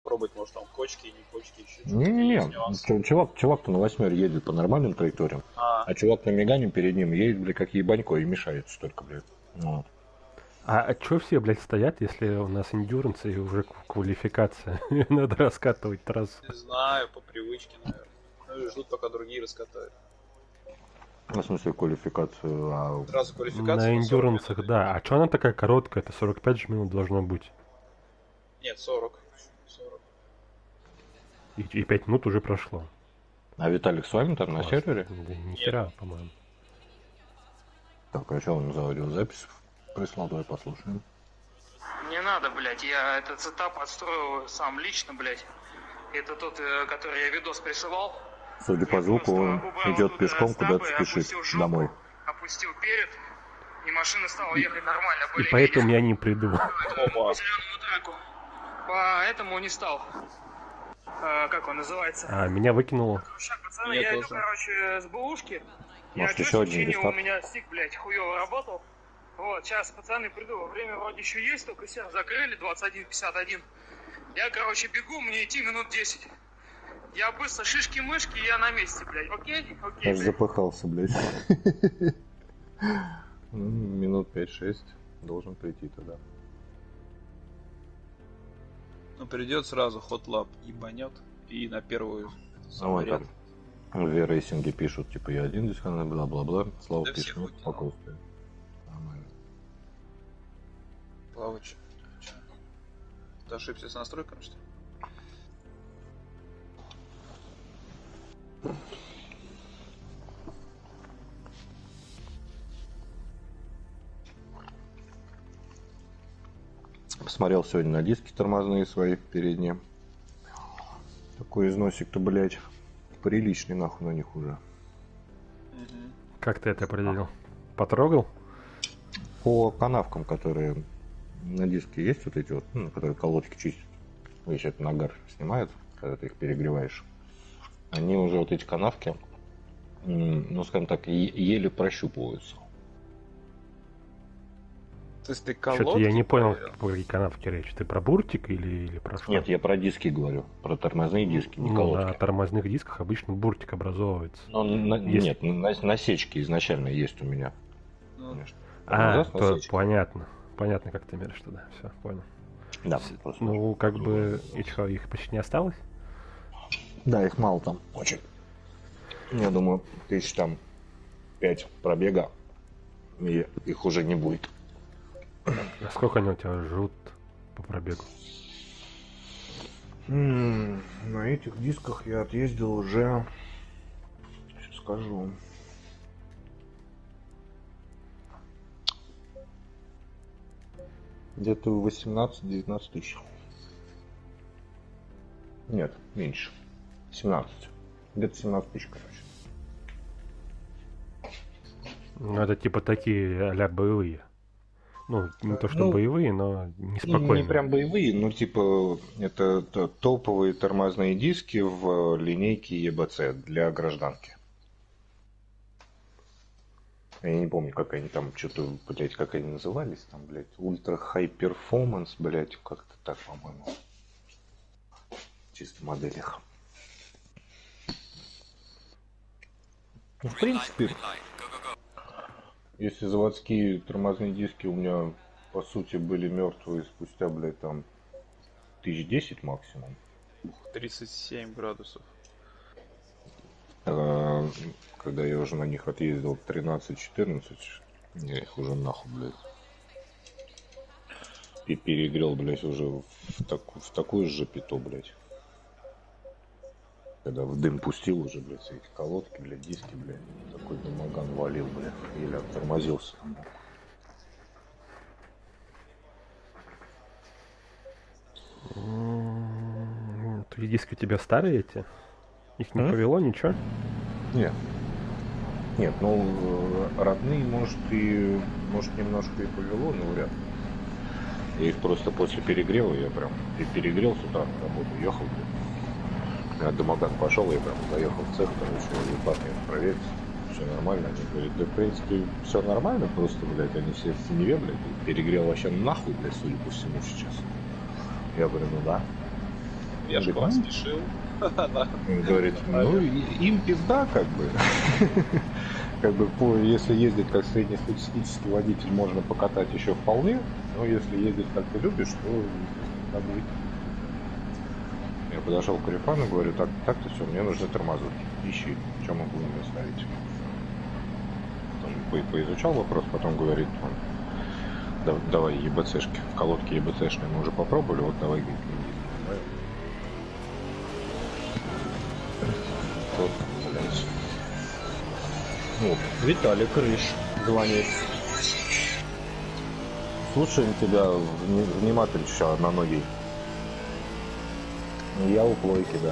попробовать, может там кочки, не кочки, еще что-то. Не-не-не, чувак-то на 8 едет по нормальным траекториям, а чувак на Мегане перед ним едет, блядь, как ебанько и мешается только, блядь. Вот. А чё все, блядь, стоят, если у нас эндюранс и уже квалификация? Надо раскатывать трассу. Не знаю, по привычке, наверное. Ну, ждут, пока другие раскатают. В смысле квалификацию? Сразу квалификацию на эндюрансах, да. А чё она такая короткая? Это 45 же минут должно быть. Нет, 40. И 5 минут уже прошло. А Виталик с вами там на сервере? Да нихера, по-моему. Так, а что он заводил запись? Прислал, давай послушаем. Не надо, блядь, я этот сетап отстроил сам лично, блядь. Это тот, который я видос присылал. Судя по звуку, он идет пешком, куда-то спешит домой. Опустил перед, и машина стала ехать нормально. И поэтому я не приду. По зеленому треку. Поэтому не стал. Как он называется? А, меня выкинуло. Пацаны, я иду, короче, с БУшки. Может, еще один рестарт? У меня стик, блядь, хуёво работал. Вот, сейчас, пацаны, приду. Время вроде еще есть, только сервер закрыли, 21:51. Я, короче, бегу, мне идти минут 10. Я быстро, шишки-мышки, я на месте, блядь. Окей? Окей, аж запыхался, блядь. Минут 5-6 должен прийти тогда. Ну, придет сразу хотлап ебанет и на первую саморяд. В Vracing пишут, типа, я один здесь, бла-бла-бла. Слава да пишет, ну, спокойствие. Нормально. Плавач. Ты ошибся с настройками, что ли? Посмотрел сегодня на диски тормозные свои передние. Такой износик-то, блядь, приличный нахуй на них уже. Как ты это определил? Потрогал? По канавкам, которые на диске есть, вот эти вот, ну, которые колодки чистят. Если это нагар снимают, когда ты их перегреваешь. Они уже, вот эти канавки, ну, скажем так, еле прощупываются. То есть ты колодки... Что-то я не понял, про какие канавки речь. Ты про буртик или про что? Нет, я про диски говорю. Про тормозные диски, не колодки. На тормозных дисках обычно буртик образовывается. Но нет, насечки изначально есть у меня. Конечно. То понятно. Понятно, как ты меришь туда. Все, понял. Да, просто. Ну, как бы, и что, их почти не осталось? Да, их мало там, очень. Я думаю, 5 пробега, и их уже не будет. А сколько они у тебя жрут по пробегу? На этих дисках я отъездил уже, сейчас скажу, где-то 18-19 тысяч. Нет, меньше. 17. Где-то 17 тысяч, короче. Ну, это типа такие а-ля боевые. Ну, не то что боевые, но неспокойные. Не прям боевые, но типа это топовые тормозные диски в линейке ЕБЦ для гражданки. Я не помню, как они там, что-то, блядь, как они назывались там, блядь, Ультра Хай Перформанс, блядь, как-то так, по-моему. Чисто в моделях. Ну, в принципе, если заводские тормозные диски у меня, по сути, были мертвые спустя, блядь, там, 1010 максимум. 37 градусов. Когда я уже на них отъездил 13-14, я их уже нахуй, блядь. И перегрел, блядь, уже в такую же пито, блядь. Когда в дым пустил уже, блядь, все эти колодки, блядь, диски, блядь. Такой дымоган валил, блядь, еле оттормозился. Твои диски у тебя старые эти? Их не повело, ничего? Нет. Нет, ну, родные, может, немножко и повело, но вряд ли. Я их просто после перегрева, я прям перегрел с утра на работу, ехал, блядь. Я дымоган пошел, я прям заехал в цех, короче, парни проверить, все нормально. Они говорят, да, в принципе, все нормально, просто, блядь, они все в синеве, блядь, перегрел вообще нахуй, блядь, судя по всему сейчас. Я говорю, ну да. Я же к вам спешил. Он говорит, ну им пизда как бы. Как бы если ездить как среднестатистический водитель, можно покатать еще вполне, но если ездить как ты любишь, то надо быть. Я подошел к Карифану, говорю, так-то все, мне нужны тормоза. Ищи, что мы будем ставить. Потом поизучал вопрос, потом говорит, давай ЕБЦшки, в колодке ЕБЦшные мы уже попробовали, вот давай. Вот, блядь. Вот, Виталик Рыж звонит. Слушаем тебя внимательно, еще одноногий. Я у плойки, да.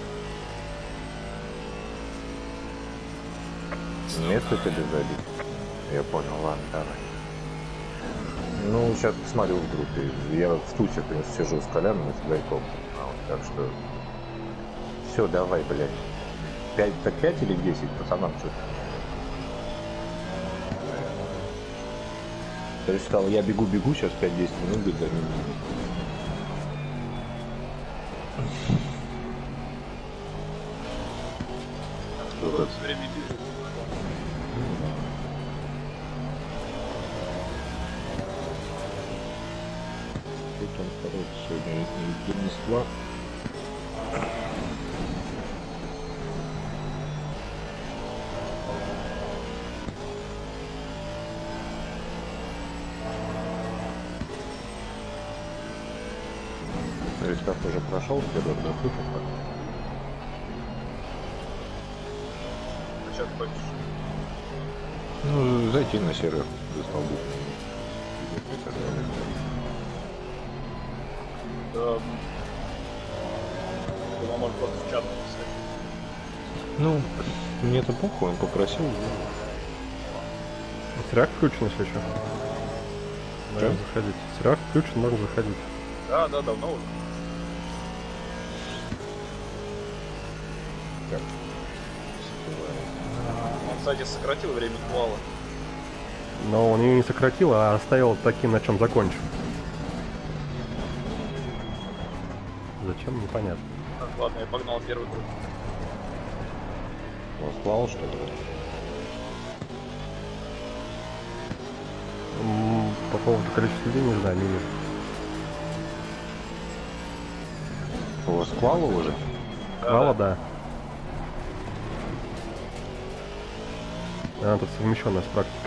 Место тебе забить? Я понял, ладно, давай. Ну, сейчас посмотрю в группе. Я в тусе, в принципе, сижу с Коляном и с Гайком. Так что... Все, давай, блядь. 5 или 10 пацанам что-то. То есть сказал, я бегу, сейчас 5-10 минут будет за ним. Кто-то все время бежит. Что там второй сегодня принесла? Рестав уже прошел, следует до суток. А что ты хочешь? Ну, зайти на сервер за столбу. Да. Думаю, может просто в чат написать. Ну, мне-то похуй, он попросил. Сирак включен еще. Можно заходить. Сирак включен, можно заходить. Да, давно уже. Так. Он, кстати, сократил время квала. Но он ее не сократил, а оставил таким, на чем закончил. Зачем, непонятно. Так, ладно, я погнал первый круг. Восклал, что ли? По поводу количества людей, не знаю, не вижу. У вас клала уже? Клала, да. Она тут совмещенная с практикой.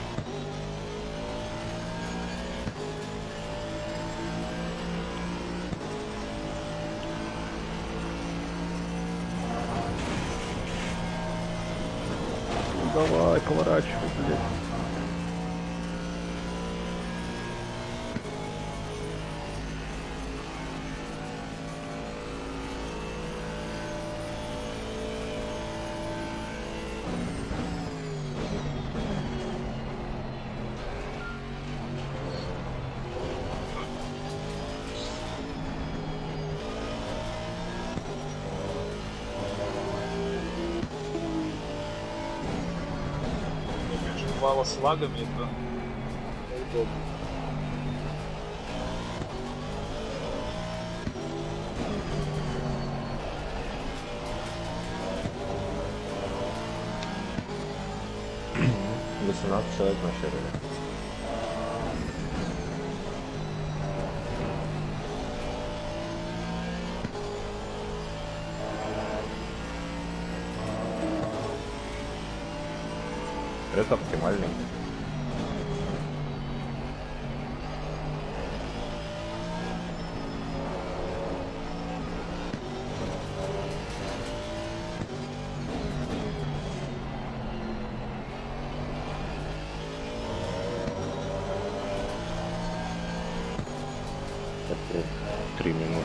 Давай, поворачивай, блядь. Квала с лагами, это удобно. Человек на сервере. Это оптимальный. Это 3 минуты.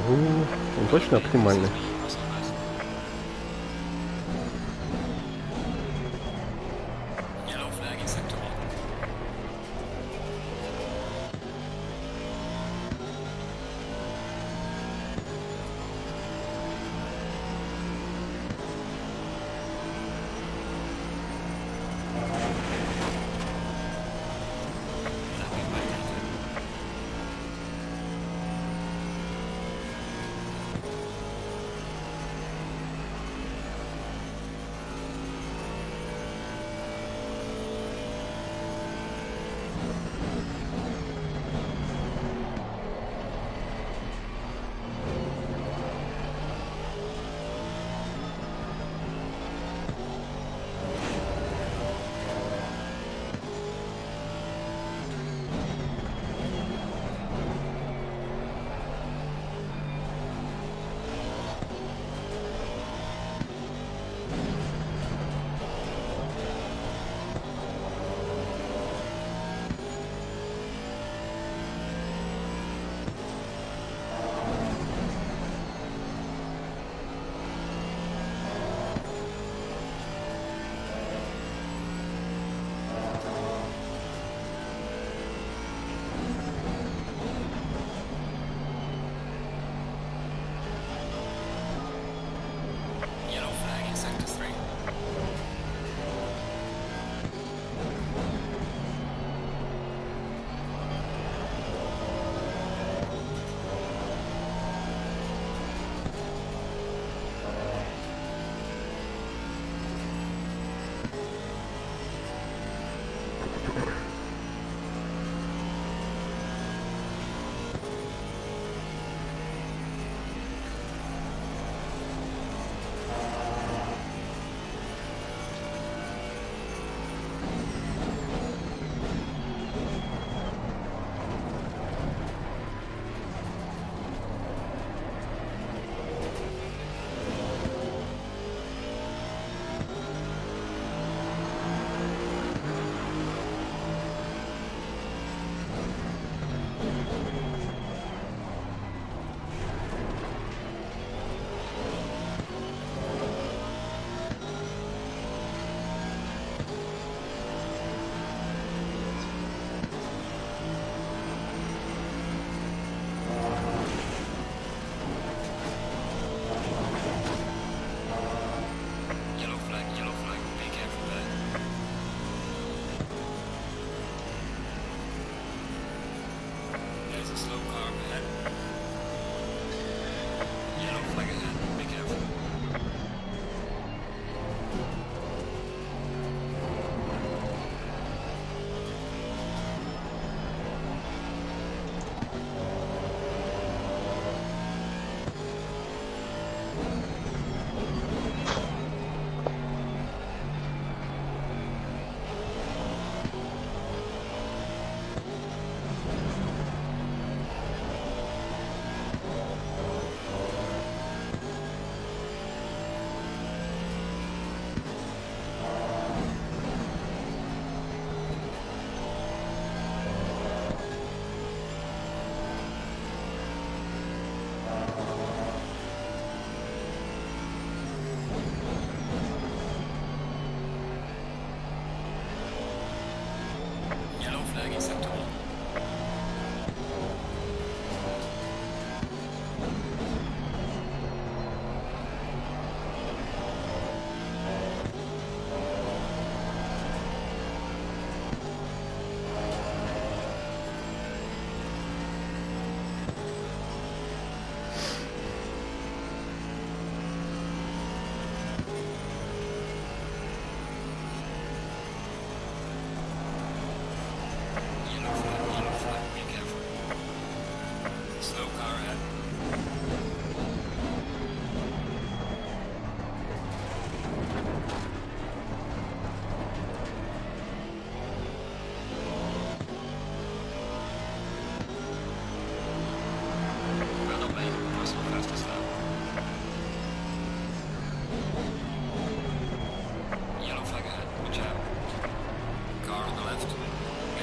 Он точно оптимальный.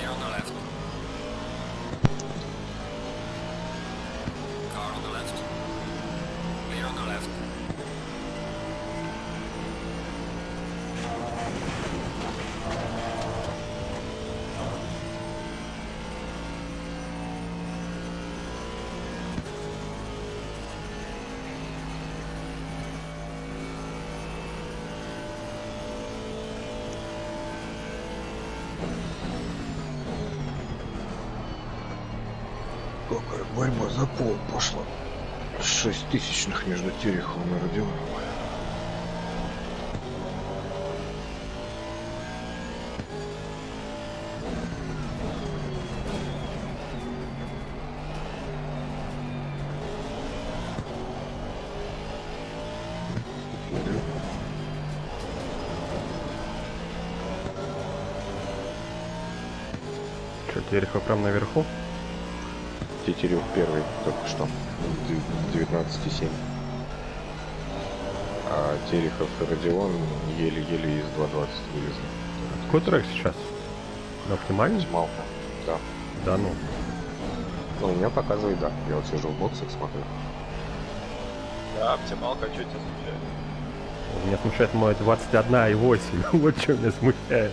Car on the left. борьба за пол пошла. 6 тысячных между Тереховым и Родионовым. Что, Терехов прям наверху? Тетерев первый только что. 19,7. А Терехов и Родион еле-еле из 2.20 вылезли. Какой трек сейчас? На оптимальный? Малко. Да. Да ну. Ну, у меня показывает, да. Я вот сижу в боксах, смотрю. Да, оптималка, что тебя смущает? Меня смущает мой 21,8. Вот что меня смущает.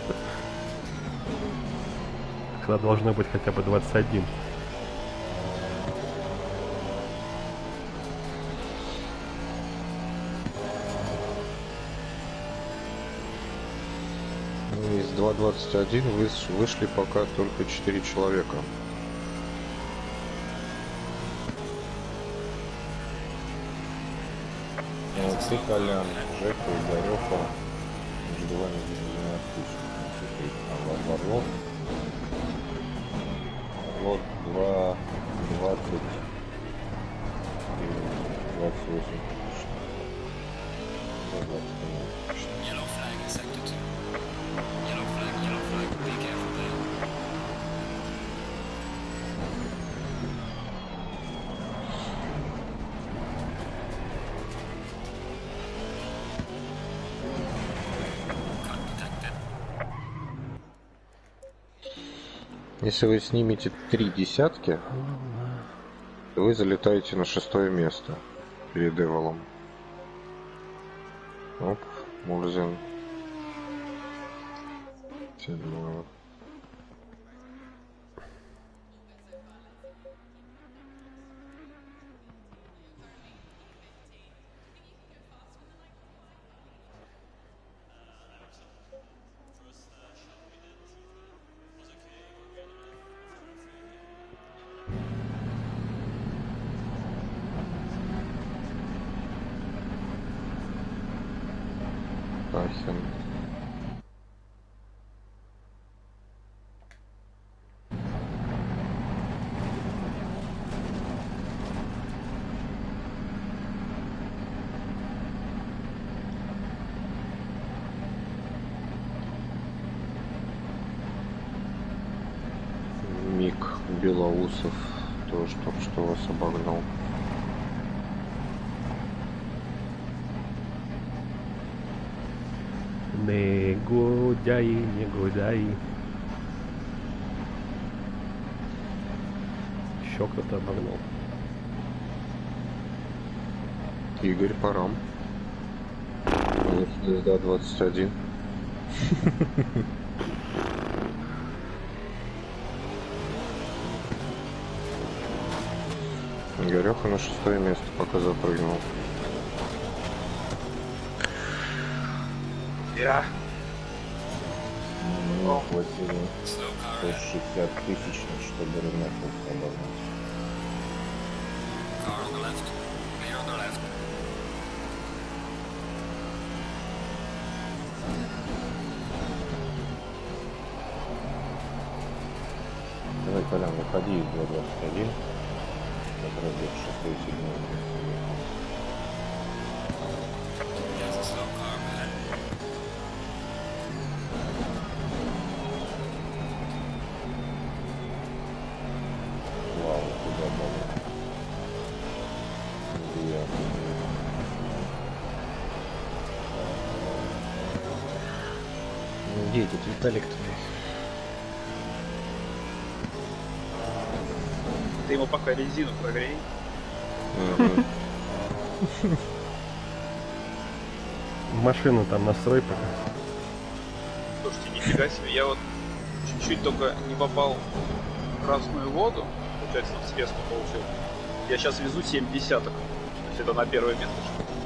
Когда должно быть хотя бы 21. Ну, из 2.21 вышли пока только 4 человека. Ты, Колян, Жека, Игореха, между вами 12 тысяч. А лот 2, 20 и 28 тысяч. 20 тысяч. Yellow flag in sector 2. Yellow flag, be careful there. Cut detected. Если вы снимете 3 десятки, то вы залетаете на 6-е место перед Эволом. Оп, Мурзин. 7. Ахен. Мик Белоусов тоже только что вас обогнал. Негодяи, негодяи. Еще кто-то обогнал. Игорь Парам. Звезда 21. Игореха на 6-е место пока запрыгнул. Я. Мне хватило Slow car ahead. 160 тысяч, чтобы равноценно обогнать. Car on the left. Clear on the left. Давай, Колян, выходи из 2.21. Как раз где-то 6-е и 7-е место. There's a slow car ahead. Вау, куда было? Где этот Виталик-то? Ты ему пока резину прогрей. Машину там настрой пока. Слушайте, нифига себе, я вот чуть-чуть только не попал в красную воду, получается, в срезку получил. Я сейчас везу 7 десяток. То есть это на первое место. Что ли?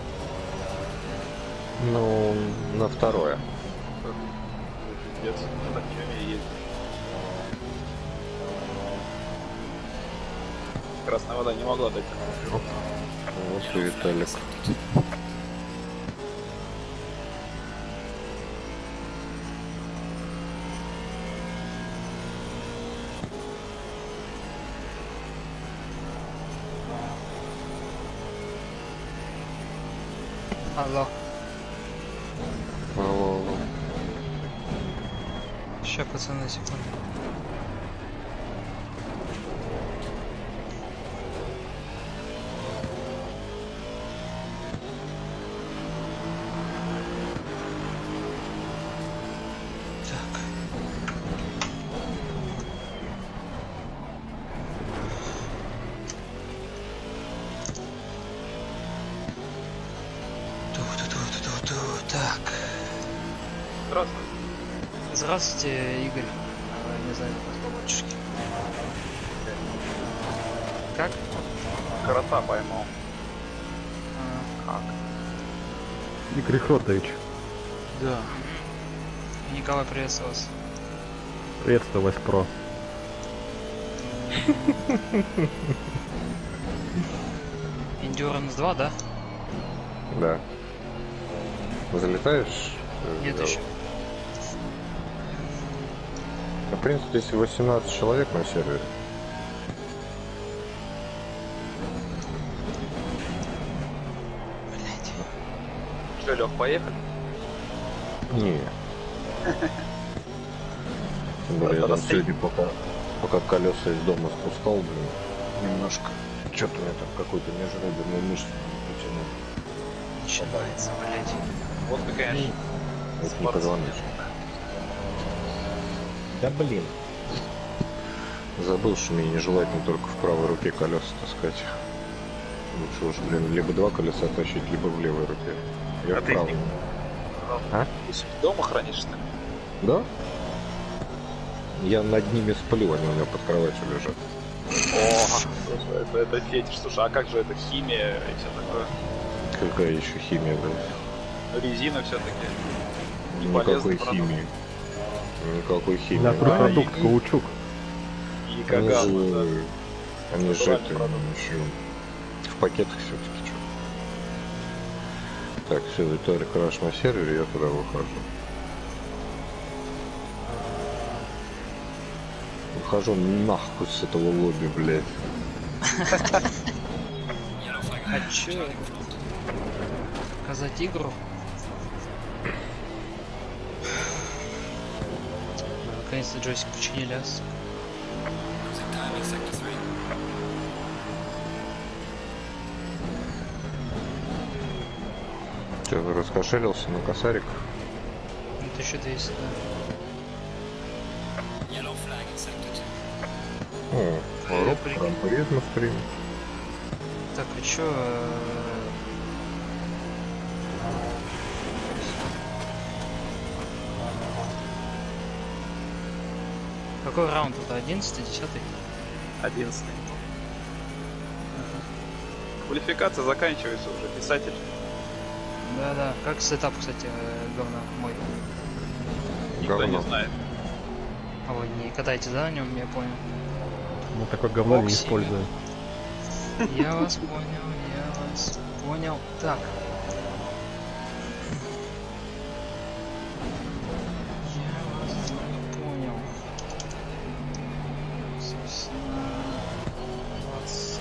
Ну, на 2-е. Пиздец, на чем я ездил. красная вода не могла дать. Вот и Виталик. Алло. Алло. Ща, пацаны, секунду. Так. Так. Здравствуй. Здравствуйте, Игорь. Не знаю, как по батюшке. Как? Крота поймал. Как? Игорь Хротович, Да. Николай, приветствую вас. приветствую вас, про. Endurance 2, да? Да. Залетаешь? Нет Да. еще. Ну, в принципе, если 18 человек на сервере. Блять. Че, Лех, поехали? Не. Тем более, я там сегодня пока колеса из дома спускал, блин, немножко. Что-то у меня там какой-то межреберную мышцу потянул. Начинается, блять. Вот ты, конечно. Это не позвоночник. Да блин. Забыл, что мне нежелательно только в правой руке колеса таскать. Лучше уж, блин, либо два колеса тащить, либо в левой руке. Я А в ты их правой. не- А? Ты себя дома хранишь, что ли? Да? Я над ними сплю, они у меня под кроватью лежат. О, слушай, это фетиш. Слушай, а как же это химия и все такое? Какая еще химия, блин? Ну, резина все-таки. Никакой химии. Никакой химии. Натурпродукт, и- каучук. И Они Каган, же, они же Натуральный это, продукт. еще в пакетах все-таки что. Так, все, Виталик Раш на сервере, я туда выхожу. Выхожу нахуй с этого лобби, блядь. Yellow flag А ahead. чё? Charlie front. Показать игру? Наконец-то джойстик починили, ас. Losing time in sector 3. Че, раскошелился на косарик? 1200, да. Yellow flag in sector 2. О, урок прикинь. трампорез на стриме. Так, а чё? Какой раунд это? 11-й, 10-й? 11. Квалификация заканчивается уже, писатель. Да-да. Как сетап, кстати, говно мой. Никто не Говно. знает. А вы не катаете, да, на нем, я понял. Мы такое говно не Боксинг. используем. Я вас понял, я вас понял. Так. Я вас понял. Собственно, 20.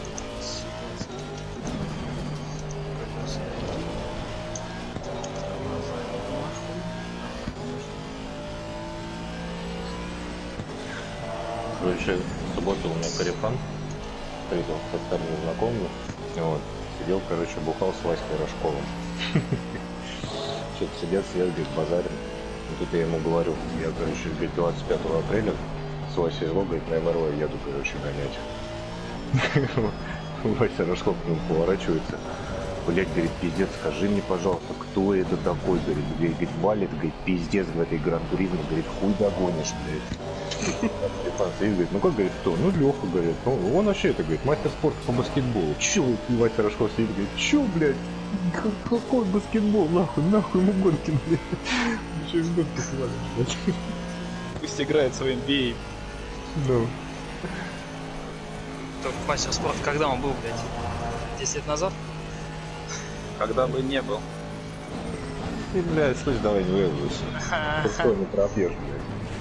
Короче, в субботу у меня корефан встретил со старыми знакомыми. Вот. Сидел, короче, бухал с Васькой Рожковым. Что-то сидят, говорит, базарим. И тут я ему говорю, я, короче, говорит, 25 апреля с Васей Зло, говорит, на МРО еду, короче, гонять. Вася Рожков к нему поворачивается. Блять, говорит, пиздец, скажи мне, пожалуйста, кто это такой, говорит, валит, говорит, пиздец в этой Гран-туризме, говорит, хуй догонишь, блядь. Говорит, ну как, говорит, кто? Ну, Леха, говорит, ну, он вообще это, говорит, мастер спорта по баскетболу. Чё, Вася Рожков сидит, говорит, чё, блядь, какой баскетбол, нахуй ему гонки, блядь. Чё из гонки свалишь, блядь. Пусть играет в NBA. Ну. Только мастер спорта, когда он был, блядь? 10 лет назад? Когда бы не был. Ты, блядь, слышь, давай не выебывайся. Ты что, не пропьешь, блядь?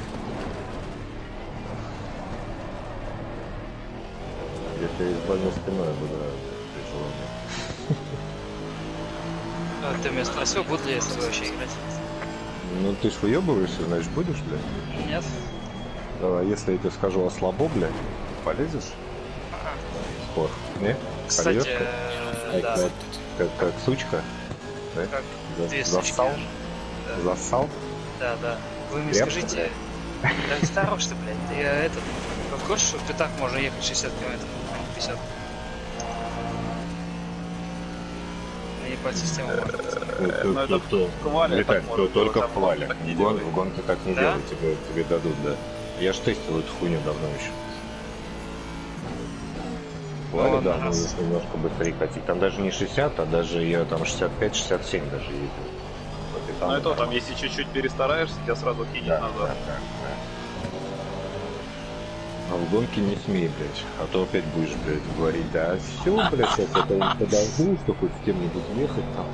Если я из больной спиной буду, тяжело мне. А ты меня спросил, буду ли я с тобой вообще играть? Ну ты ж выебываешься, значит будешь, блядь? Нет? А если я тебе скажу ослабо, блядь, полезешь? Спор. Не? Кстати, Польёшься? да. Как сучка? Да? Как две сучки. Засал? Да. Засал? Да, да. Вы мне Крепко, скажите, да старош ты, блядь, ты этот, в курсе, что в пятак можно ехать 60 километров, а не 50? На ебать систему можно. Ну, это в квале Летать, так можно, только там в квале. так не В делают. гонке так не Да? делают, тебе дадут, да. Я ж тестил эту хуйню давно еще. В квале, Ну, да, ладно, раз. можешь немножко быстрее катить. Там даже не 60, а даже я там 65-67 даже ездил. Вот и Ну, это там, нормально. если чуть-чуть перестараешься, тебя сразу кинет Да, назад. да. А в гонке не смей, блядь. А то опять будешь, блядь, говорить, да все, блядь, сейчас я кого-нибудь подожду, что хоть с кем-нибудь ехать там.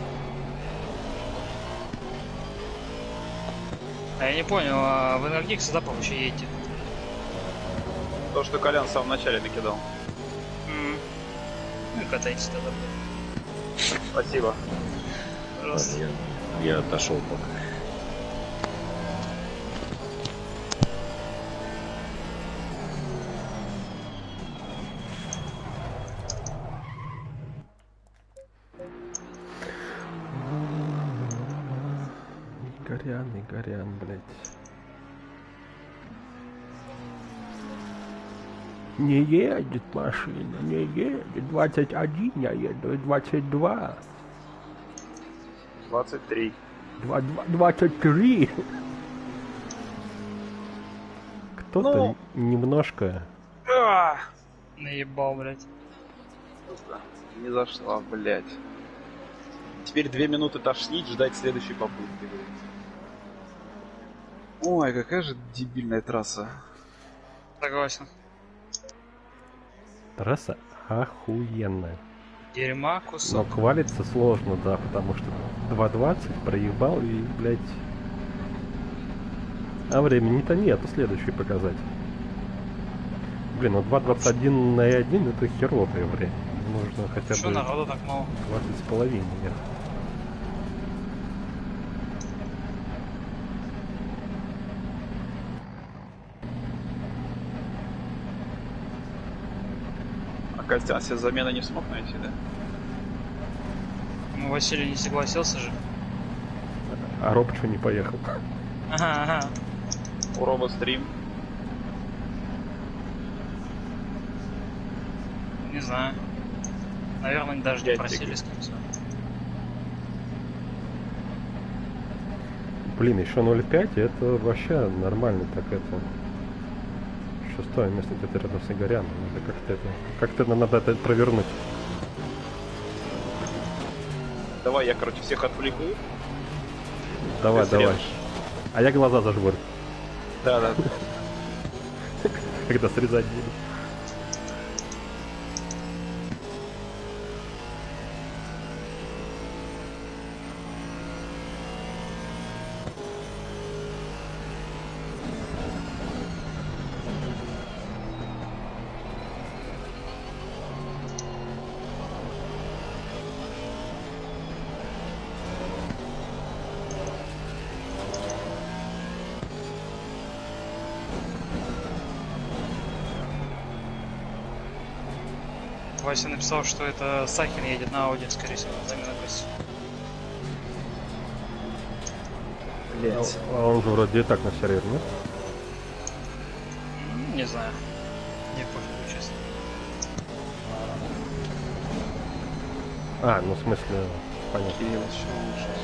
А я не понял, а в Энергикс да, вообще едете? То, что Колян в самом начале накидал. Ну и катайтесь тогда, блядь. Спасибо. Пожалуйста. Ладно, я отошел пока. Горян, блядь. Не едет машина, не едет. 21 я еду, 22. 23. 23. Кто-то Ну. немножко... Наебал, блядь. Сука, не зашла, блядь. Теперь 2 минуты тошнить, ждать следующей попытки. Ой, какая же дебильная трасса. Согласен. Трасса охуенная. Дерьма Но кусок. квалиться сложно, да, потому что 2.20 проебал и, блядь... А времени-то нету, следующий показать. Блин, ну 2.21 на 1 это херовое время. Нужно хотя Что бы народу так мало? 20 с половиной. А Костян себе замены не смог найти, да? Ну, Василий не согласился же. А Роб что не поехал? Ага. У Роба стрим. Не знаю. Наверное, даже не Дядь просили, скорее всего. Блин, еще 0.5 это вообще нормально, так это... Шестое место где-то рядом с Игоряном. Надо как-то это... Как-то надо это провернуть. Давай я, короче, всех отвлеку. Давай, Ты давай. срежешь. А я глаза зажмурю, Да. когда срезать буду. Вася написал, что это Сахин едет на Ауди, скорее всего, замена Кости. Блять. А он же вроде и так на сервере, нет? Не знаю. Не пофигу, честно. А, ну в смысле, понятно. Кирилл, еще ужас.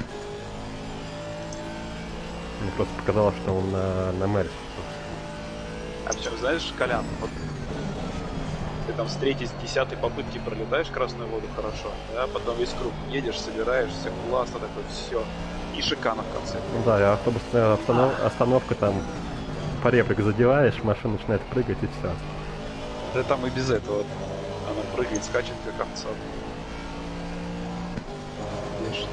Мне просто показалось, что он на Мерсе. А причем, знаешь, Колян, вот ты там с 3-й, с 10-й попытки пролетаешь красную воду хорошо, да, потом весь круг едешь, собираешься, классно такой, все. И шикана в конце. Ну да, и автобусная остановка там по реплик задеваешь, машина начинает прыгать и все. Да там и без этого. Она прыгает, скачет, как овца. Конечно.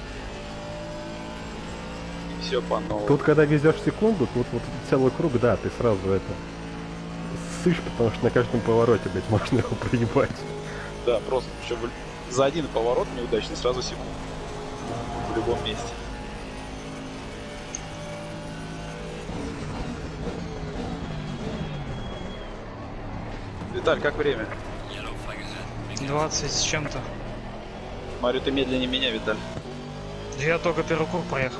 И все по новому. Тут, когда везешь секунду, тут вот целый круг, да, ты сразу это ссышь, потому что на каждом повороте, блядь, можно его проебать. Да, просто. Причем за один поворот неудачный сразу секунду. В любом месте. Виталь, как время? 20 с чем-то. Смотрю, ты медленнее меня, Виталь. Да я только первый круг проехал.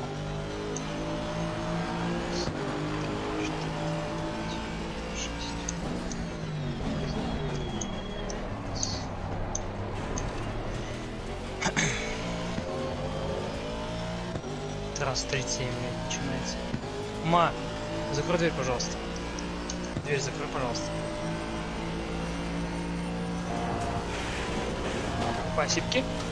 Раз 37 начинается. Ма, закрой дверь, пожалуйста. Дверь закрой, пожалуйста. Спасибо.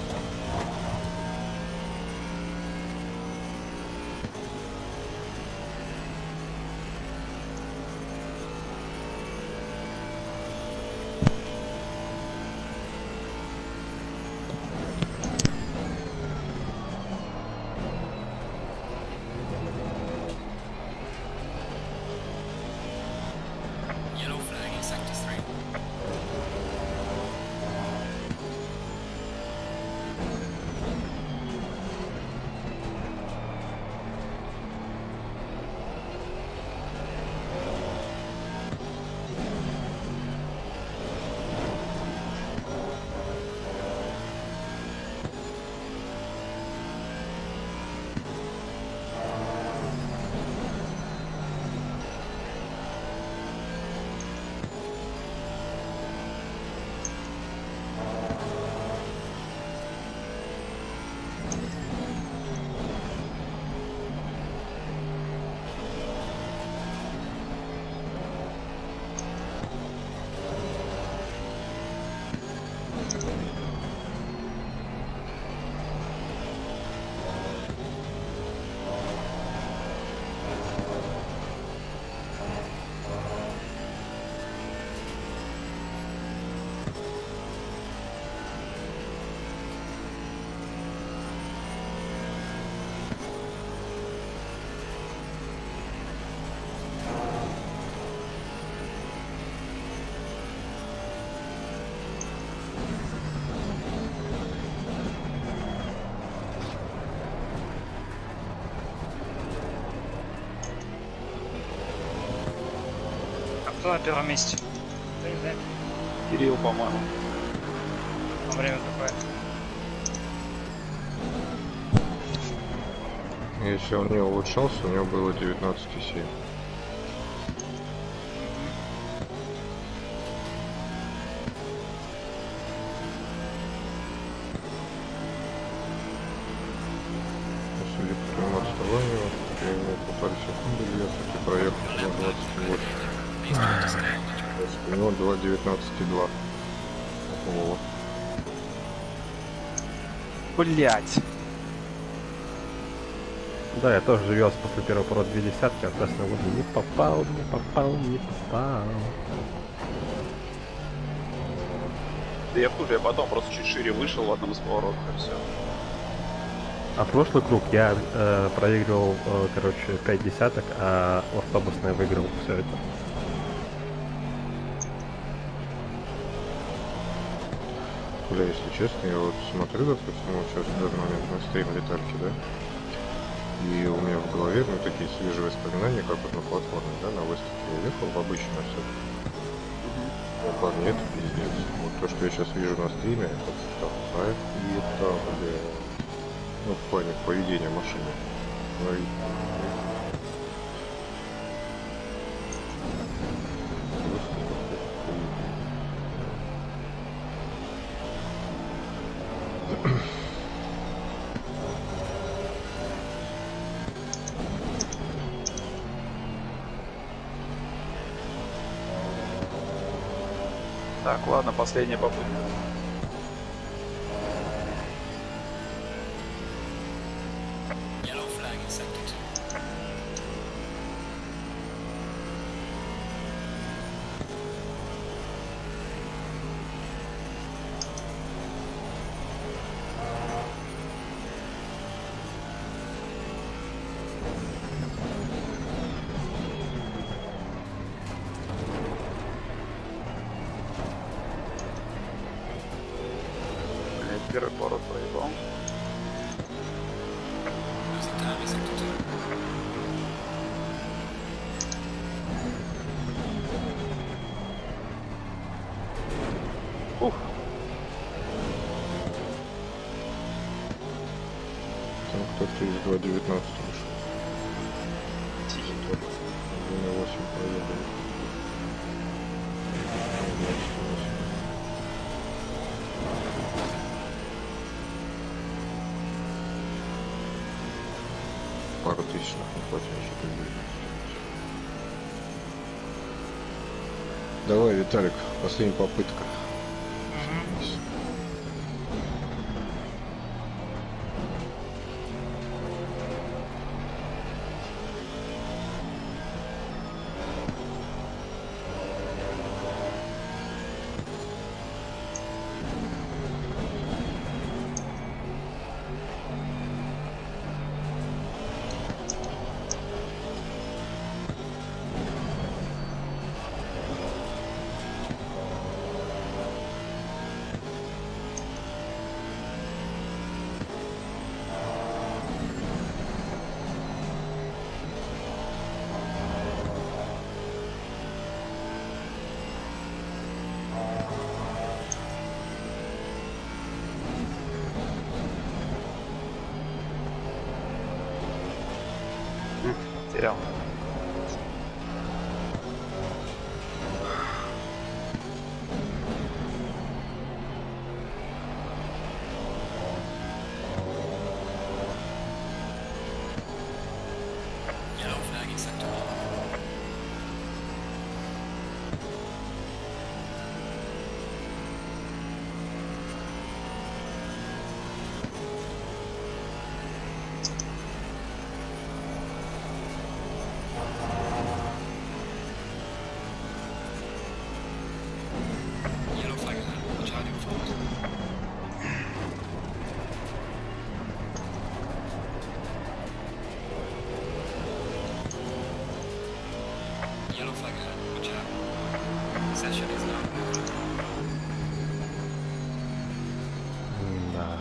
Yellow flag in sector 3. Кто на первом месте? Ты, да? Кирилл, по-моему. А время какое? Если он не улучшался, у него было 19,7. Судя по твоему отставанию, я имею полторы секунды, я таки проехал 2,28. У него 2,19,2. Вот. Блять. Да, я тоже вез после первого поворота 2 десятки, а красной воды не попал. Да я в курсе, я потом просто чуть шире вышел в одном из поворотов и все. А прошлый круг я проигрывал, 5 десяток, а автобусный выиграл все это. Бля, если честно, я вот смотрю, допустим, вот сейчас в данный момент на стрим летарки, да? И у меня в голове, ну, такие свежие воспоминания, как вот на платформе, да, на выставке я ехал в обычно все. Ну, парни, это пиздец. Вот то, что я сейчас вижу на стриме, это так, и это, бля, ну, в плане поведения машины. Ну, и... Так, ладно, последняя попытка. Yellow flag in sector 2. Первый поворот проебал. Ух. Там кто-то из 2.19 вышел. Тихий. 2.08 проехал. Пару тысяч не хватит, что-то будет. Давай, Виталик, последняя попытка. Терял. Yellow flagging sector 1. Yellow flag ahead. Watch out your front. Yellow flag ahead. Watch out. Session is now over. Да.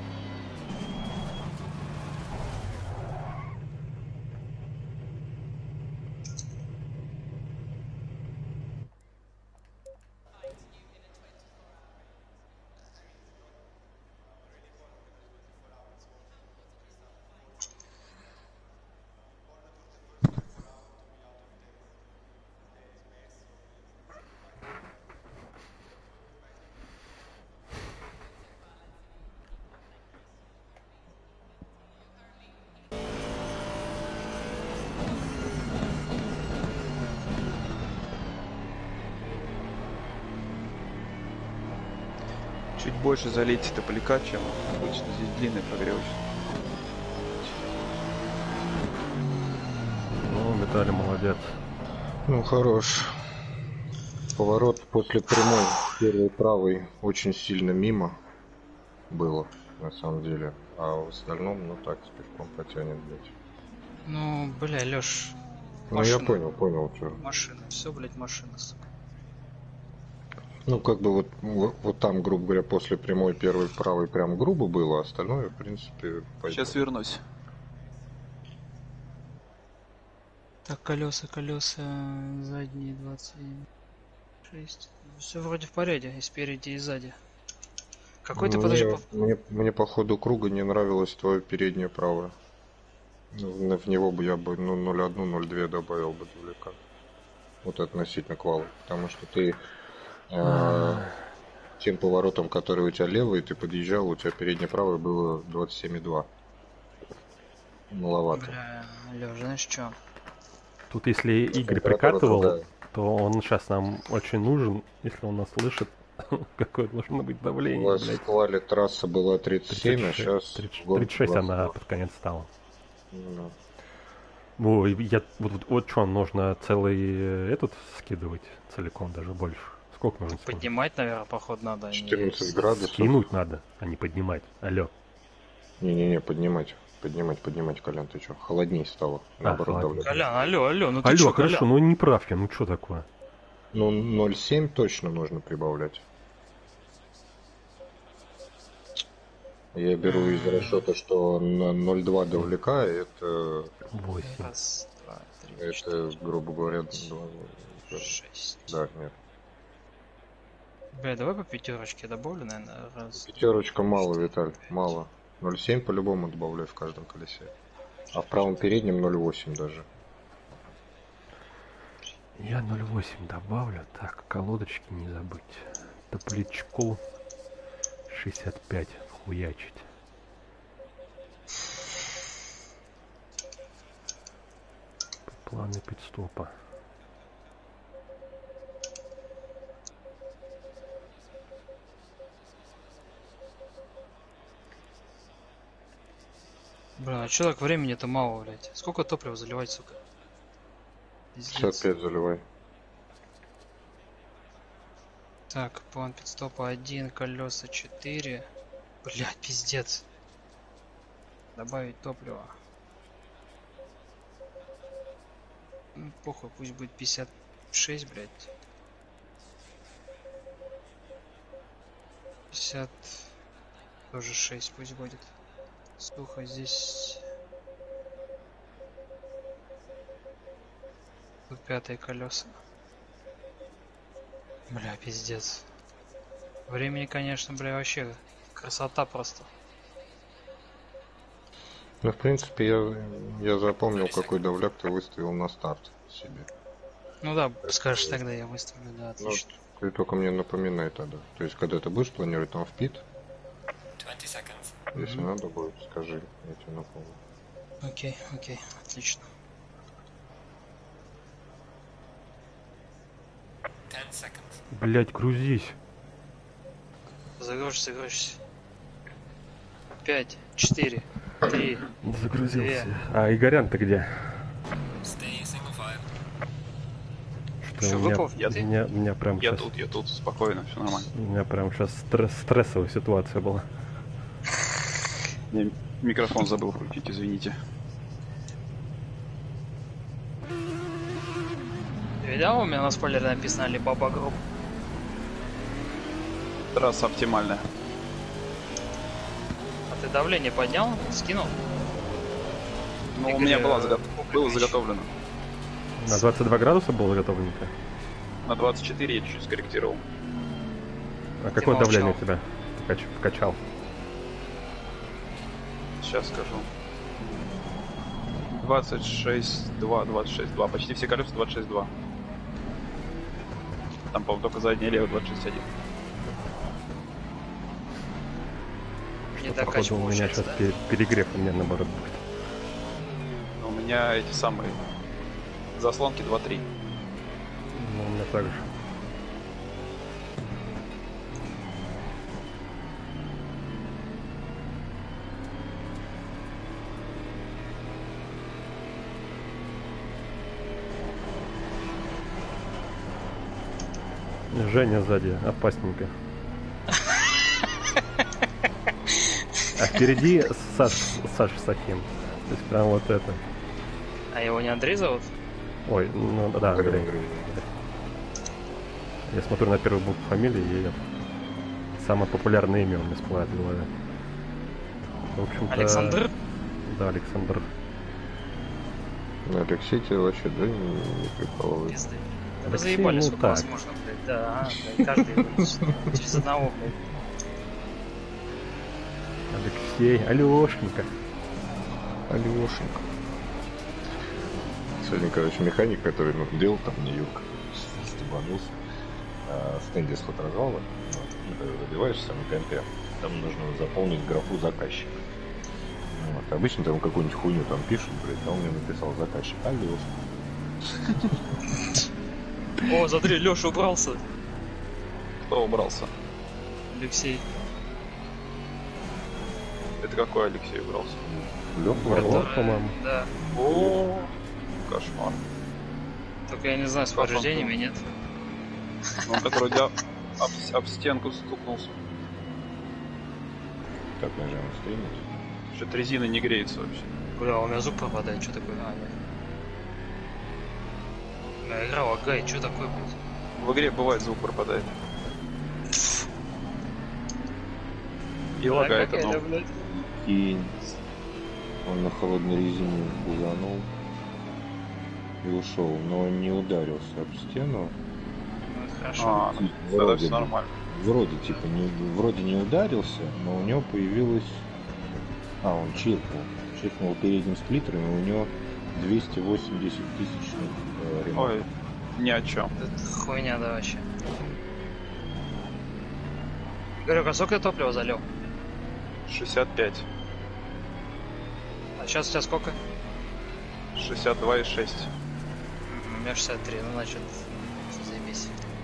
Чуть больше залейте топляка, чем обычно. Здесь длинный прогревочный. Ну, Виталий молодец. Ну, хорош. Поворот после прямой, первый правый, очень сильно мимо было, на самом деле. А в остальном, ну так, с пешком потянет, блядь. Ну, бля, Лёш, Ну, я машина. понял, что. Машина. Все, блядь, машина, сука. Ну, как бы вот там, грубо говоря, после прямой первый правый прям грубо было, а остальное, в принципе, пойдет. Сейчас вернусь. Так, колеса, задние 26. Все вроде в порядке, и спереди, и сзади. Какой ты, подожди, Мне по ходу круга не нравилось твое переднее правое. Ну, в него бы я бы 0.1, 0.2 добавил бы двулика. Вот относительно квала. Потому что ты тем поворотом, который у тебя левый, ты подъезжал, у тебя переднее правое было 27,2. Маловато. бля, Лёш, знаешь что? Тут если Игорь Температура прикатывал, другая. то он сейчас нам очень нужен, если он нас слышит. Какое должно быть У давление, вас блядь. в квале трасса была 37, а сейчас 36 она под конец стала. Ну, Ой, вот что, нужно целый этот скидывать целиком, даже больше. Сколько нужно скинуть? Поднимать, наверное, поход надо. а не- 14 градусов. Скинуть надо, а не поднимать. Алло. Не-не-не, поднимать, Колян, ты что? Холоднее стало. Наоборот, холоднее. давление. Колян, алло, ну ты Алло, чё, хорошо, Колян? ну не прав я, ну что такое? Ну, 0,7 точно нужно прибавлять. Я беру из расчета, что на 0,2 давляка это, 8. Раз, два, три, это, четыре, грубо говоря, пять, шесть. да, нет. Бля, давай по пятерочке добавлю, наверное. Раз, Пятерочка мало, Виталь, мало. 0,7 по-любому добавляй в каждом колесе. А в правом переднем 0,8 даже. Я 0,8 добавлю. Так, колодочки не забыть. Топличку 65 хуячить. Планы пидстопа. Бля, а чё так времени-то мало, блядь? Сколько топлива заливать, сука? Пиздец. 65 заливай. Так, план пидстопа 1, колеса 4. Блядь, пиздец. Добавить топливо. Ну, похуй, пусть будет 56, блядь. 50. Тоже 6 пусть будет. Сухо здесь. Тут 5-е колеса. Бля, пиздец. Времени, конечно, бля, вообще красота просто. Ну, в принципе, я запомнил, какой давляк ты выставил на старт себе. Ну да, скажешь, тогда я выставлю, да, Ну, отлично. ты только мне напоминай тогда. То есть, когда ты будешь планировать там в пит, 20 seconds. если надо будет, скажи, я тебе напомню. Окей, окей, отлично. 10 seconds. Блять, грузись. Загрузишься, загрузишься. 5, 4, 3. Загрузился. А Игорян-то где? Stay single file. Что Всё, у меня, выпал? меня прям Я сейчас, тут, спокойно, все нормально. у меня прям сейчас стрессовая ситуация была. Я микрофон забыл включить, извините. Ты видал, у меня на спойлере написано Alibaba Group. Трасса оптимальная. А ты давление поднял? Скинул? Ну, Игорь, у меня было Пугович. заготовлено. На 22 градуса было заготовленненько? На 24 я чуть-чуть скорректировал. А какое молчал. давление у тебя покачал? Сейчас скажу. 26,2, почти все колеса 26,2. Там, по-моему, только заднее левое 26,1. Не Походу докачивал, у меня получается, сейчас да? перегрев у меня наоборот будет. Но у меня эти самые заслонки 2-3. Ну, у меня так же. Женя сзади, опасненько. А впереди Саша Сахим. То есть прям вот это. А его не Андрей зовут? Ой, ну да, Андрей. Я смотрю на первую букву фамилии, и самое популярное имя у меня всплывает в голове. В общем-то... Александр? Да, Александр. Алексей тебе вообще, да, не прикалывает? Пизды. Вы Алексей, заебали, ну сколько так. вас можно, блядь. Да, блядь, каждый через одного, блядь. Алексей, Алешенька. Алешенька. Сегодня, короче, механик, который делал там мне Юрка, стебанулся, стенде с фоторазвала, когда добиваешься на компе, там нужно заполнить графу заказчик. Вот. Обычно там какую-нибудь хуйню там пишут, блядь, а он мне написал заказчик. Алёс. О, смотри, Леша убрался. Кто убрался? Алексей. Это какой Алексей убрался? Лёха, Варлок, по-моему. Да. О, кошмар. Только я не знаю, с повреждениями нет. Он который об стенку стукнулся. так нажимаем стримить. Что-то резина не греется вообще. Бля, у меня звук пропадает, что такое? А, нет. Я играл, агай, что такое, блядь? В игре бывает звук пропадает. И лагает как я оно. люблю. И он на холодной резине буланул и ушел, но он не ударился об стену. Ну, хорошо. Ну, тогда Вроде все бы. нормально. Вроде типа вроде не ударился, но у него появилось. Он чиркнул передним сплиттером, и у него 280 тысячных ремонтов. Ой, ни о чем. Это хуйня, да, вообще. Игорек, а сколько я топлива залил? 65. А сейчас у тебя сколько? 62,6. У меня 63, ну значит, заебись.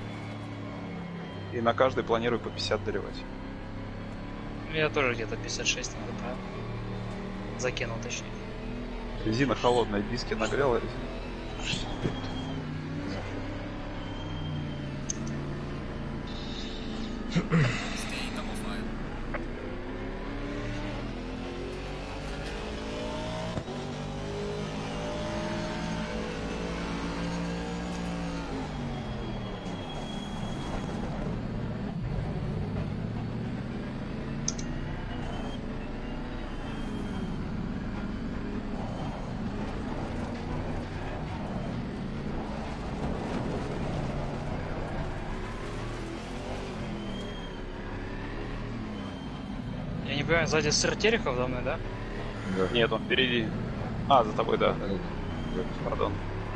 И на каждый планирую по 50 доливать. Я тоже где-то 56 надо, правильно? Закинул, точнее. Резина холодная, диски нагрела. Stay double file. Я не понимаю, сзади сыр Терехов за мной, да? Да. Нет, он впереди. За тобой, да. Пардон.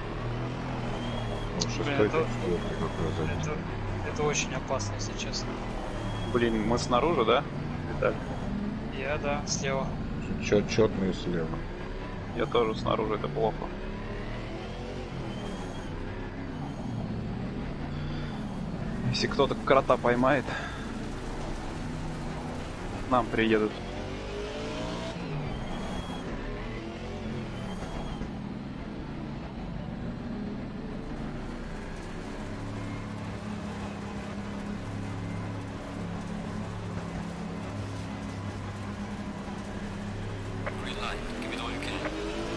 Шестой, это- четвертый как раз за- Это очень опасно, если честно. Блин, мы снаружи, да? Виталь? Я, да, слева. Четные слева. Я тоже снаружи, это плохо. Если кто-то крота поймает, к нам приедут. Green light. Give it all you can.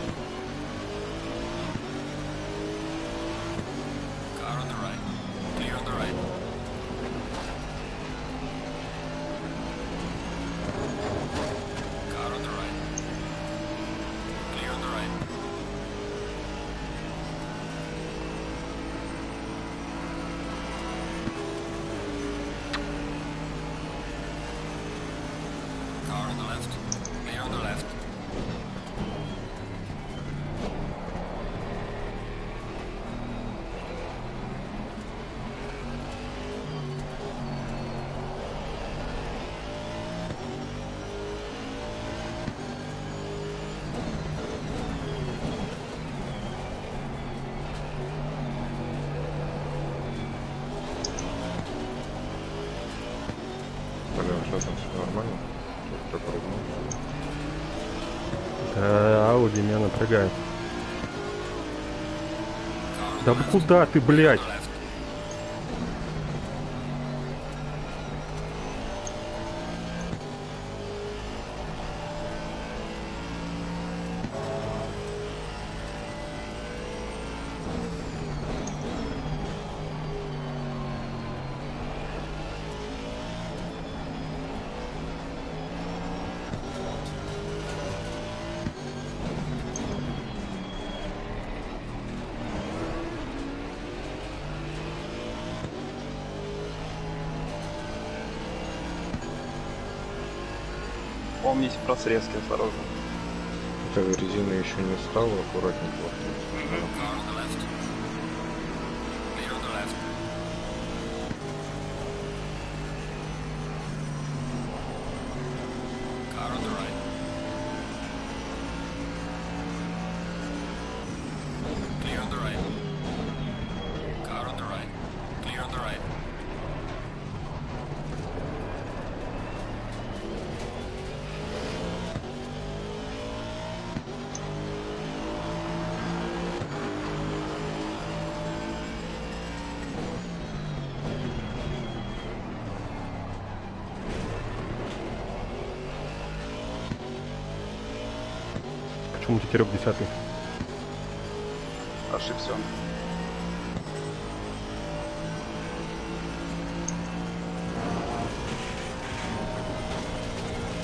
Car on the right. Clear on the right. Car on the right. Clear on the right. Car on the left. Clear on the left. Блин, что там, все нормально? Кто-то ругнулся. Да, Ауди меня напрягает. Car on Да the left. куда ты, блядь? On the left. Помните про срезки, осторожно. Это резина еще не стала, аккуратненько. Car on the left. Clear on the left. Car on the right. Clear on the right. Car on the right. Clear on the right. Почему тетерек 10-й? Ошибся он.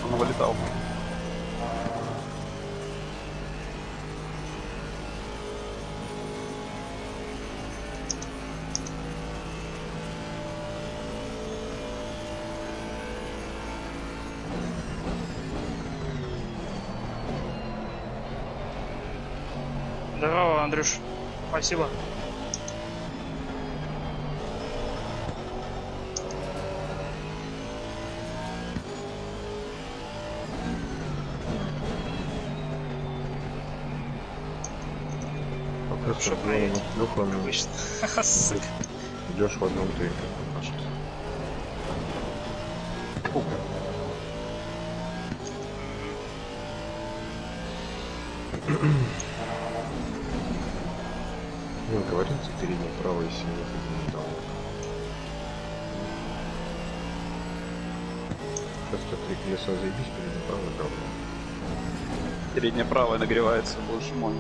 вылетал. Здорово, Андрюш. Спасибо. Хорошо проедешь. Обычно. Сука. Идешь в одном темпе. Ну, говорится, переднее правое сильно не того. Сейчас тут 3 колеса заебись, переднее правое говно. Передняя правая нагревается, боже мой.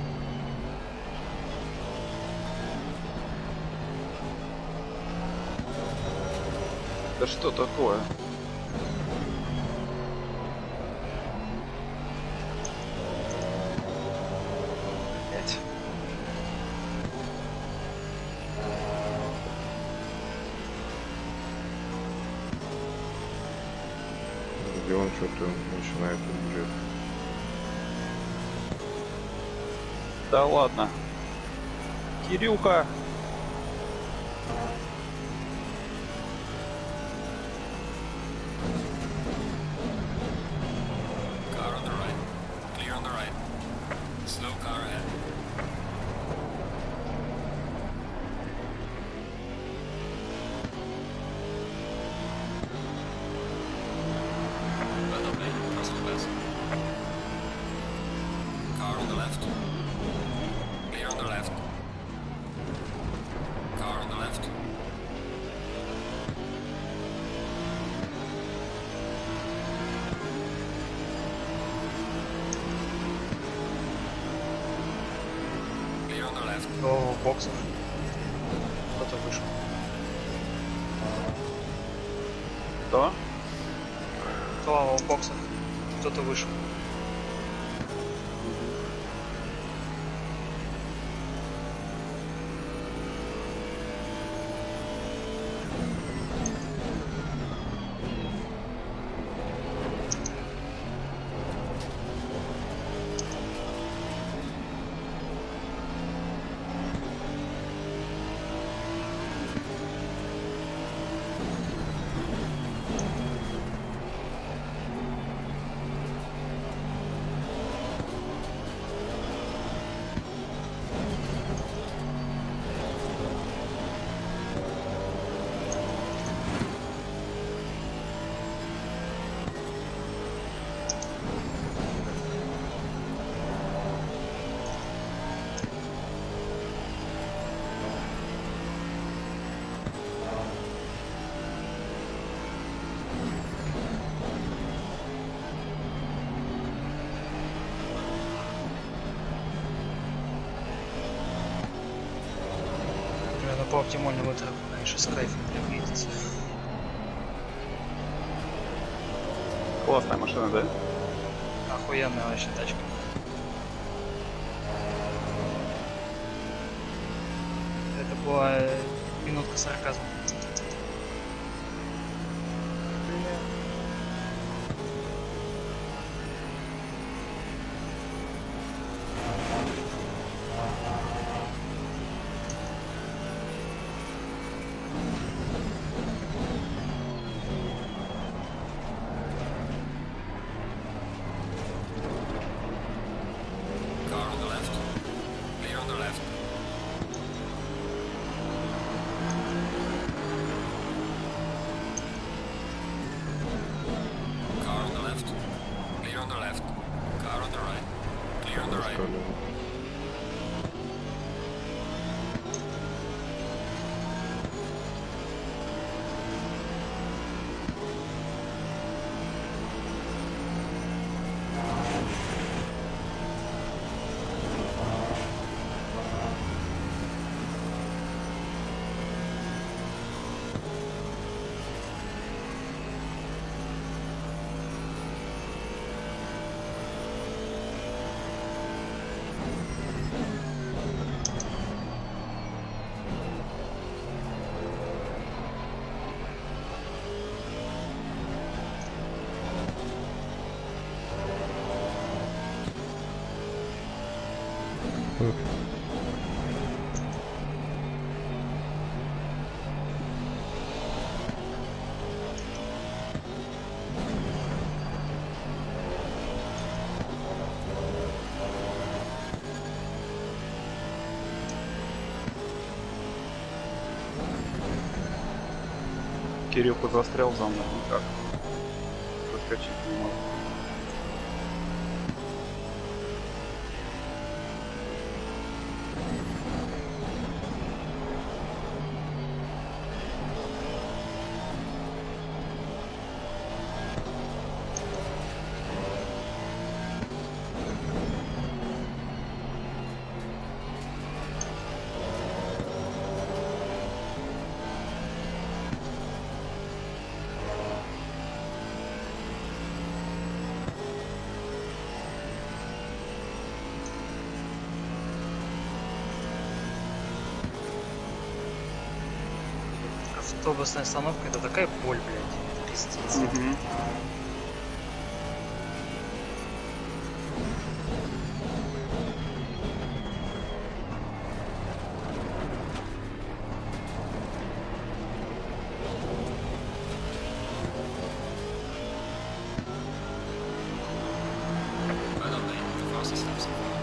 Да что такое? Опять. Где он что-то начинает убежать. Да ладно. Кирюха! Car on the right. Clear on the right. Slow car ahead. Well done, mate. Muscle best. Car on the left. Clear on the left. Car on the left. Clear on the left. О, боксов. Кто-то вышел. Что? Слава, в боксах. Кто-то вышел. По оптимальному этапу, конечно, с кайфом прям едется. Классная машина, да? Охуенная вообще тачка. Это была минутка сарказма. Car on the left. Clear on the left. Car on the left. Clear on the left. Car on the right. Clear on the right. Кирюха застрял за мной никак. Проскочить не могу. Автобусная остановка — это такая боль, блядь. Пиздец. By the way, the fastest stop so far.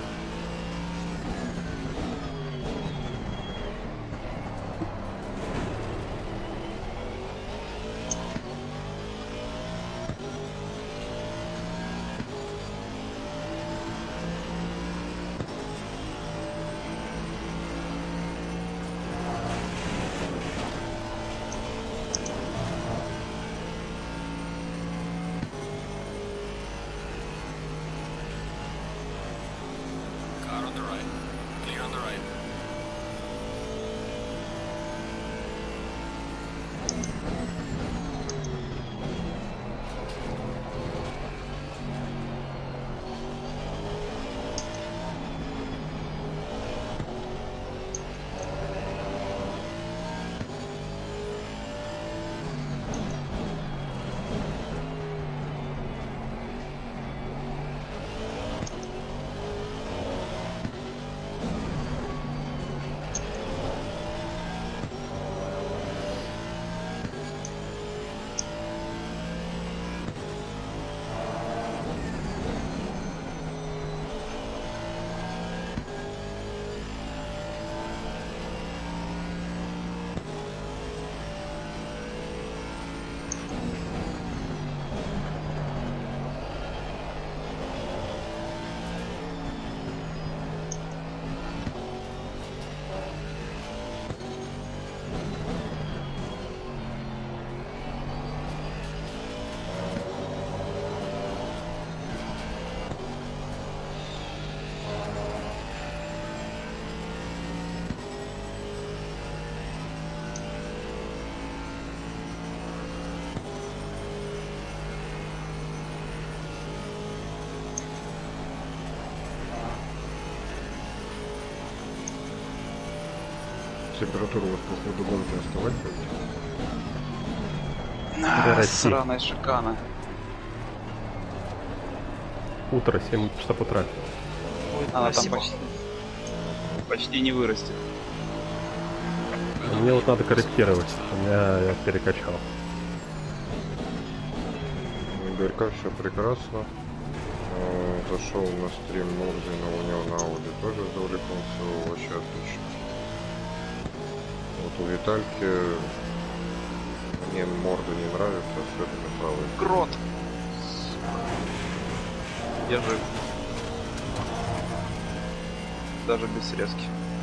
Car on the right. Clear on the right. Температура у вас по ходу гонки оставать будет? Сраная шикана. Утро, 7 часов утра. Будет Она там красиво. почти не вырастет. Мне вот надо корректировать. Я перекачал. Игорька, все прекрасно. Зашел на стрим Нордина, у него на ауди тоже завлекался, вообще отлично. Вот у Витальки мне морда не нравится, особенно правый. Крот! Я жив. Даже без срезки.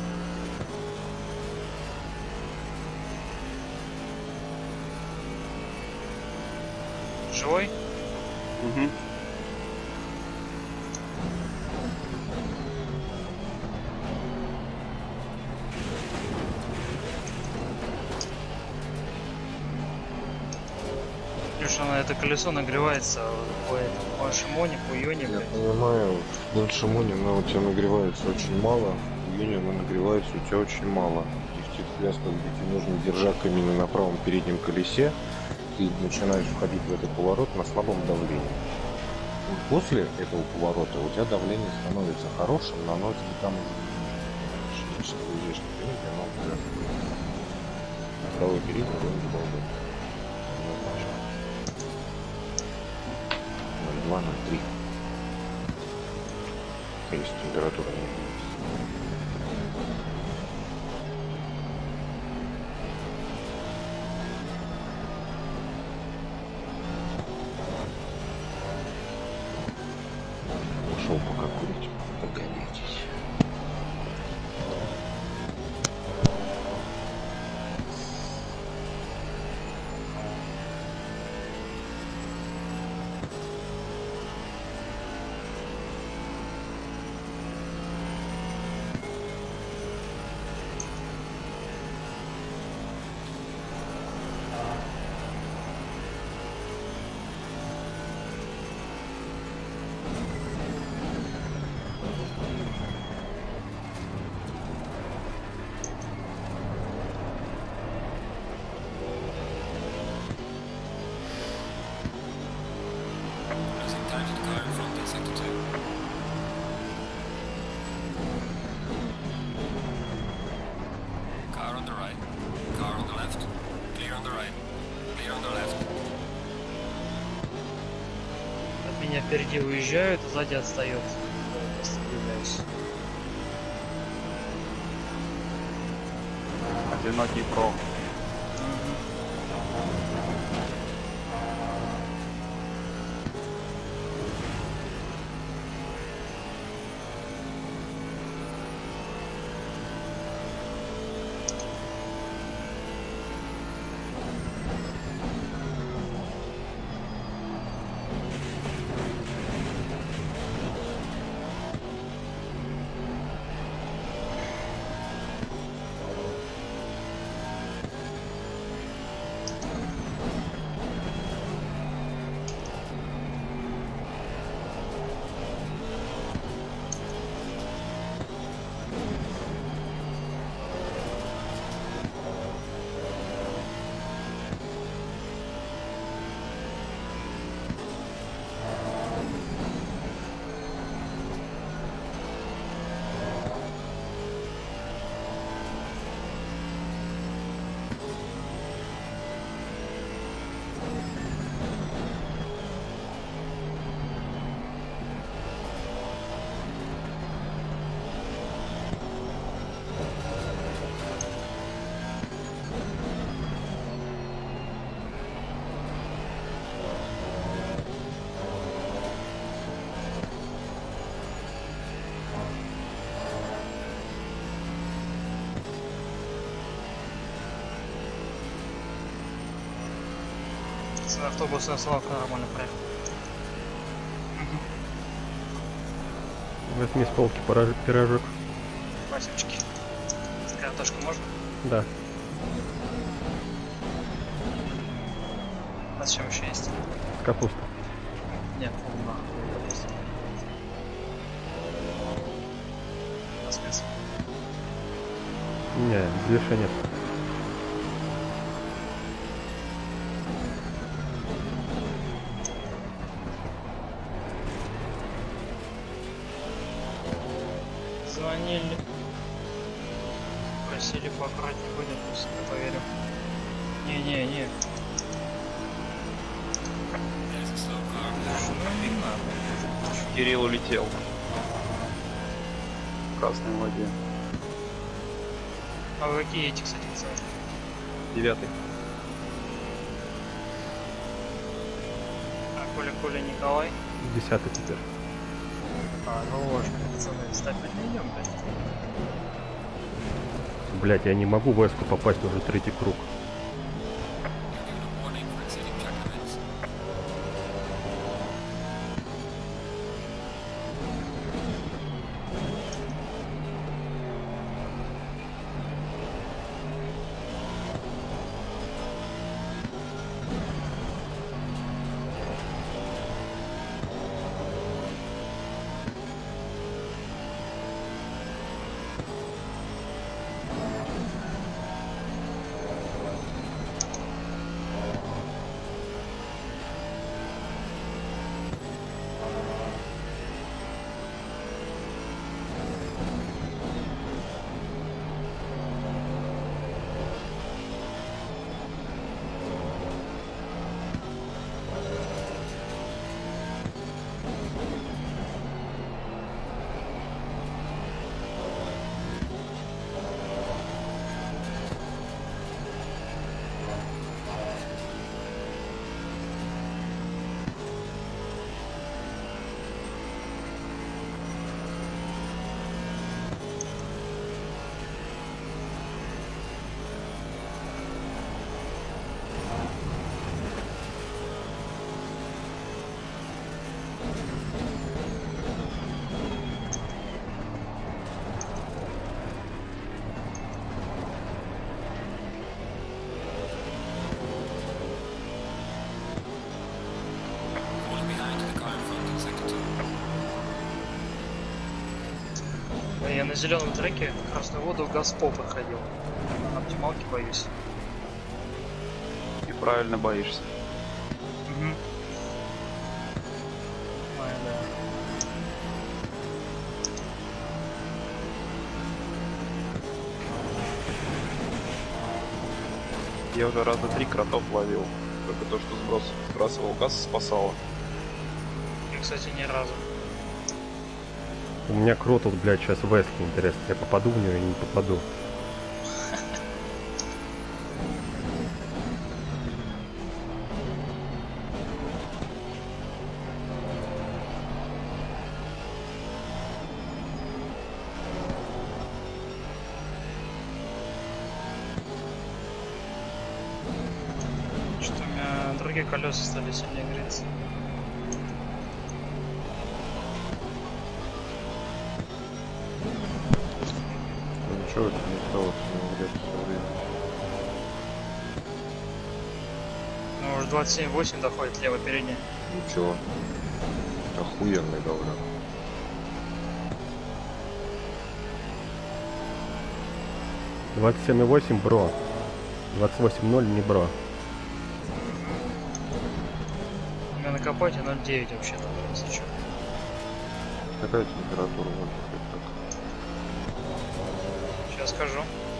Живой? Угу. Плюс на это колесо нагревается по шимоне, по ионе, Я блядь. понимаю, в Шимоне она у тебя нагревается очень мало, в июне она нагревается у тебя очень мало. И в тех связках, где тебе нужно держак именно на правом переднем колесе, ты начинаешь входить в этот поворот на слабом давлении. Вот после этого поворота у тебя давление становится хорошим, но оно тебе там уже меньше. Выезжаешь на переднее, но уже правый передний будет долго. 0,2, 0,3. Если температура не меняется. Ушел пока курить. Погодитесь. Losing time to the car in front in sector 2. Car on the right. Car on the left. Clear on the right. Clear on the left. От меня впереди уезжают, сзади отстает. Остановляюсь. Одинокий про. Автобусная свалка нормально проехал. Возьми с полки пирожок. Спасибочки. Картошку можно? Да. А с чем еще есть? Капуста. Нет, капуста. А спец? Не, больше нет. Звонили. Просили поаккуратнее будет, пусть я поверю. Не. There's a slow car. Нафиг надо. Кирилл улетел. В красной воде. А вы какие эти, кстати, цены? 9. А Коля Николай? 10-й теперь. А, ну ложно, пацаны, стать подменем, блядь. Блять, я не могу в эску попасть уже третий круг. Given a warning for exceeding track limits. на зеленом треке красную воду газпо проходил. На оптималке боюсь. И правильно боишься. Угу. Ой, да. Я уже раза 3 кротов ловил. Только то, что сбрасывал газ, спасало. И, кстати, ни разу. У меня крот тут, блядь, сейчас в эске, интересно. Я попаду в нее или не попаду? Что у меня другие колеса стали сильнее греться. Ничего, это не стало где-то все время. Ну, уже 27,8 доходит лево передняя. Ничего. Охуенный довольно. — 27,8 бро. 28,0 не бро. У меня на капоте 0,9 вообще-то, если что. Какая температура воздуха? Сейчас скажу.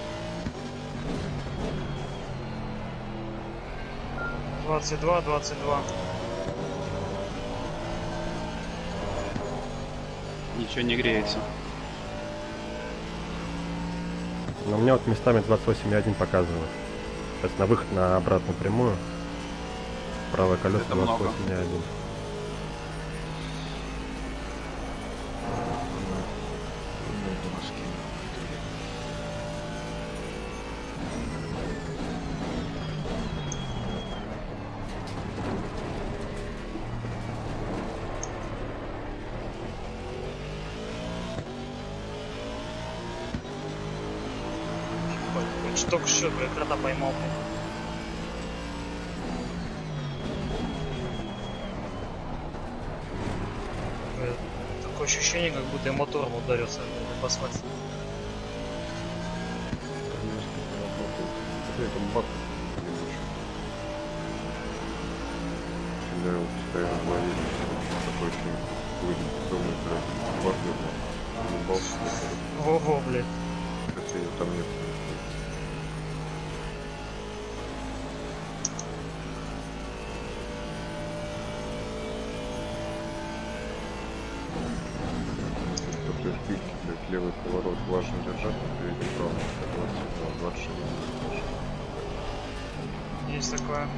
— 22. Ничего не греется. Но у меня вот местами 28,1 показывает. Сейчас на выход на обратную прямую. Правое колесо Это много. 28,1. Только что, блядь, крота поймал. Такое ощущение, как будто я мотором ударился в асфальт. Это бак. Всегда его постоянно ловили. Такой ощущение. Выйдет, думаю, блядь, бак ебался. Во-во, блядь. Хотя ее там нет. Левый поворот важно держать на переднем правом, 26. Есть такое.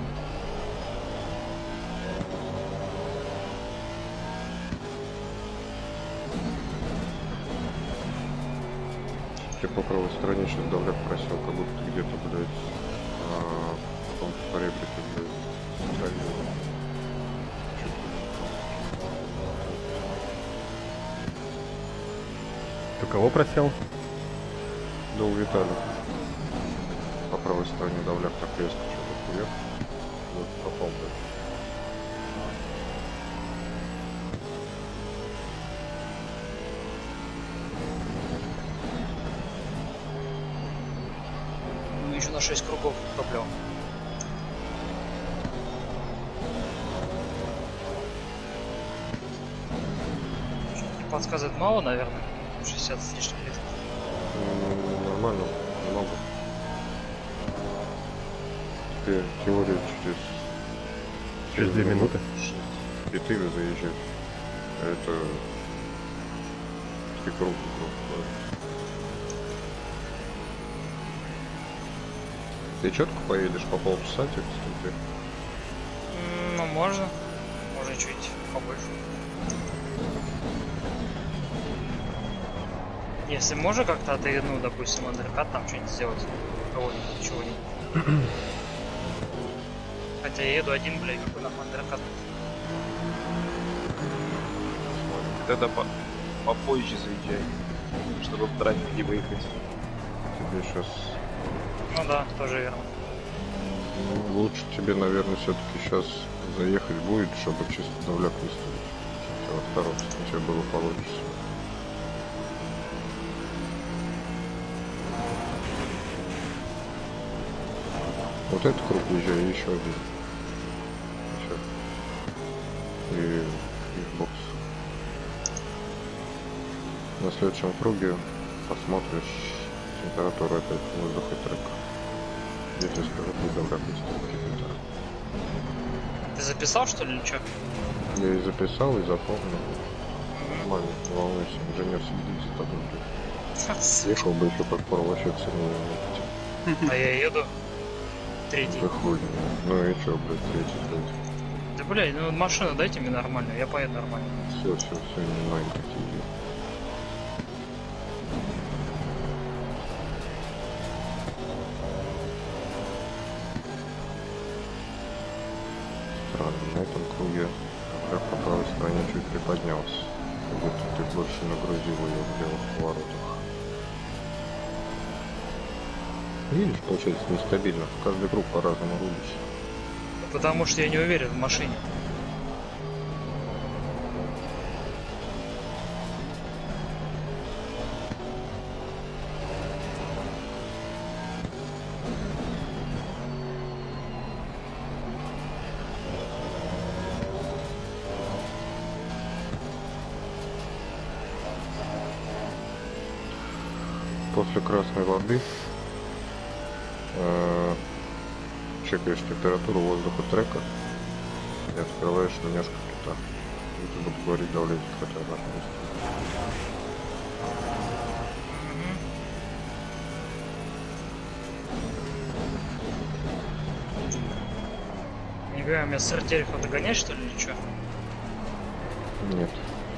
Я по правой стороне сейчас давляк просел, как будто где-то, блядь, в том поребрике, блядь, центрального. Ты кого просил? Да у Виталия. По правой стороне давляк так резко что-то хуяк. Вот попал, блядь. Ну, еще на 6 кругов топлю. Подсказывает мало, наверное. 60 с лишним лет. Нормально, много. Теперь теория Через 2 минуты. И ты заезжаешь. Это 3 круга. Ты четко поедешь по полчаса, кстати? Ну, можно. Можно чуть побольше. Если можно как-то отыграть, допустим, андеркат, там что-нибудь сделать. Кого-нибудь, чего-нибудь. Хотя я еду один, блядь, какой нахуй андеркат. Тогда попозже заезжай, чтобы в трафик не выехать. Тебе сейчас... Ну да, тоже верно. Ну, лучше тебе, наверное, все-таки сейчас заехать будет, чтобы чисто давляк выставить. Во втором, тебе было получше. Вот этот круг уезжаю, и еще один. Все. И в бокс. На следующем круге посмотришь температуру опять воздуха и трека. Если скажу, без обратной стрелки. Ты записал, что ли, или что? Я и записал, и запомнил. Нормально, не волнуйся, инженер следит за тобой, блядь. Ехал бы еще как пор вообще цену. А я еду. Третий. Выходим. Ну и что, блядь, третий, блядь. Да, блядь, ну машину дайте мне нормальную, я поеду нормально. Все, не маленький тебе. Странно, на этом круге я по правой стороне чуть приподнялся. Как будто ты больше нагрузил ее в левых поворотах. Видишь, получается нестабильно. Каждый круг по-разному рулишь. Потому что я не уверен в машине. После красной воды чекаешь температуру воздуха трека и открываешь немножко кита. И буду говорить, да влезет хотя бы одно место. Не говорю, меня с артельком догонять, что ли, или что? Нет.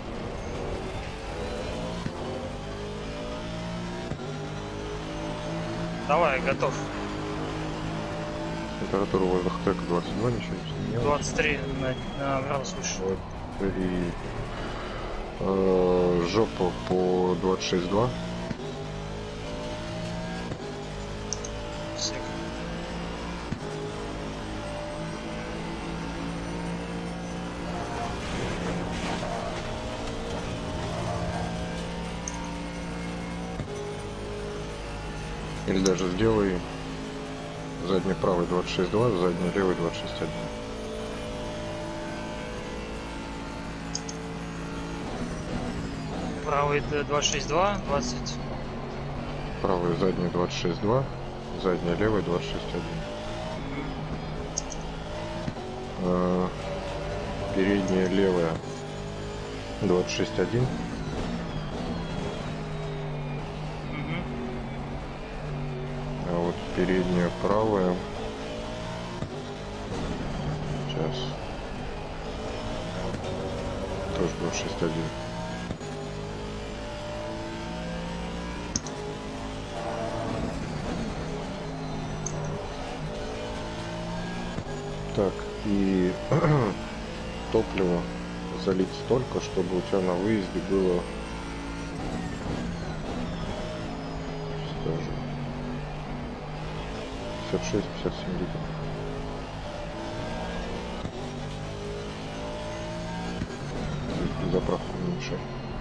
Давай, готов. Температура воздуха трека 22, ничего не изменилось. 23 на градус выше. Вот. И жопа по 26,2. Сек. Или даже сделай задний правый 26,2, задний левый 26,1. Правый 262, 20. Правый задний 26,2, задний левый 26,1. Передняя левая 26,1. А вот передняя правая. Сейчас. Тоже 26,1. Так, и топливо залить столько, чтобы у тебя на выезде было, скажем, 56-57 литров. Заправку не мешай.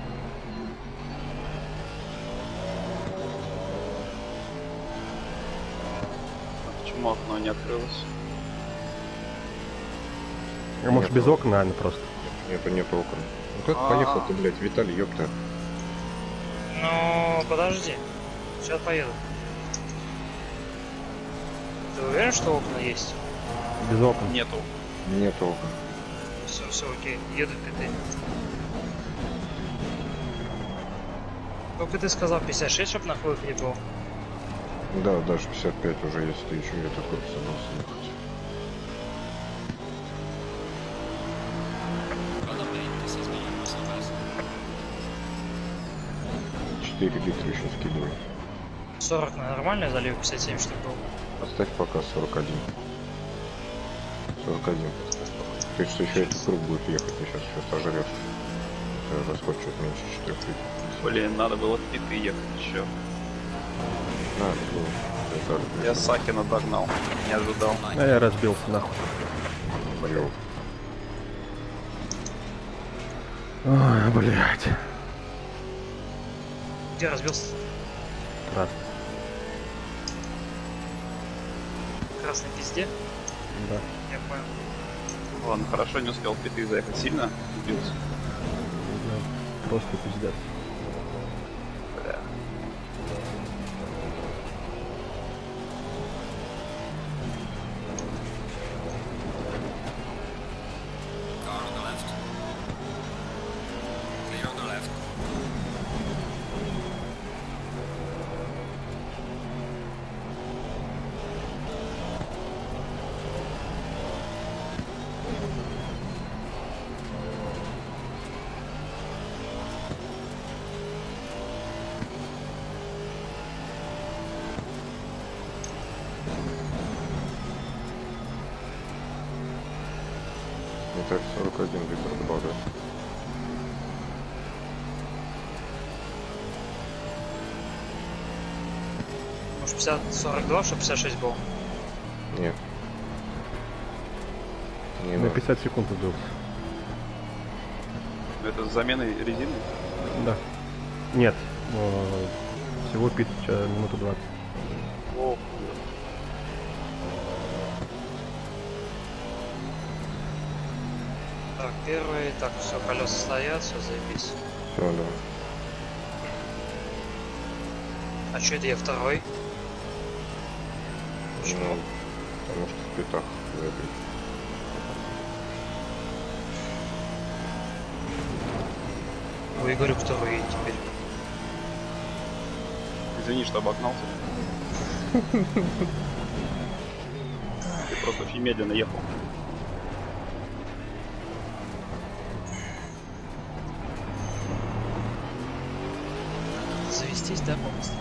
Почему окно не открылось? А может без окна, наверное, просто. Нет окон. Ну как поехал ты, блядь, Виталий, ёпта? Ну, подожди. Сейчас поеду. Ты уверен, что окна есть? Без окон. Нету. Нет окон. Все, окей. Еду в питы. Сколько ты сказал? 56, чтобы на хвост не был? Да, даже 55 уже, если ты еще этот год собрался ехать. Quando aumenta, vocês me chamam essa base. 4 литра еще скидывай. 40 на нормальный залив, 57 что был. Оставь пока 41. 41. Ты что еще этот круг будет ехать, ты сейчас сожрешь. Расход чуть меньше 4 литров. Блин, надо было в питы ехать еще. Я Сакина догнал, не ожидал. А я разбился нахуй. Поел. Ой, блядь. Где разбился? Красный. раз на пизде. Да. Я понял. Ладно, хорошо, не успел в питы заехать. Сильно убился. Да, просто пиздец. Бля. Car on the left. Clear on the left. Итак, 41 литр добавляю. Может 50-42, чтобы 56 был. Нет. Не На надо. 50 секунд сдулся. Это с заменой резины? Да. Нет. Всего пить минуту 20. О, Так, первый. Так, все, колеса стоят, все, заебись. Все, да. А что это я второй? Почему? Ну, потому что в питах забит. Ой, говорю, второй едет теперь. извини, что обогнался. Ты просто очень медленно ехал. Завестись, да, полностью?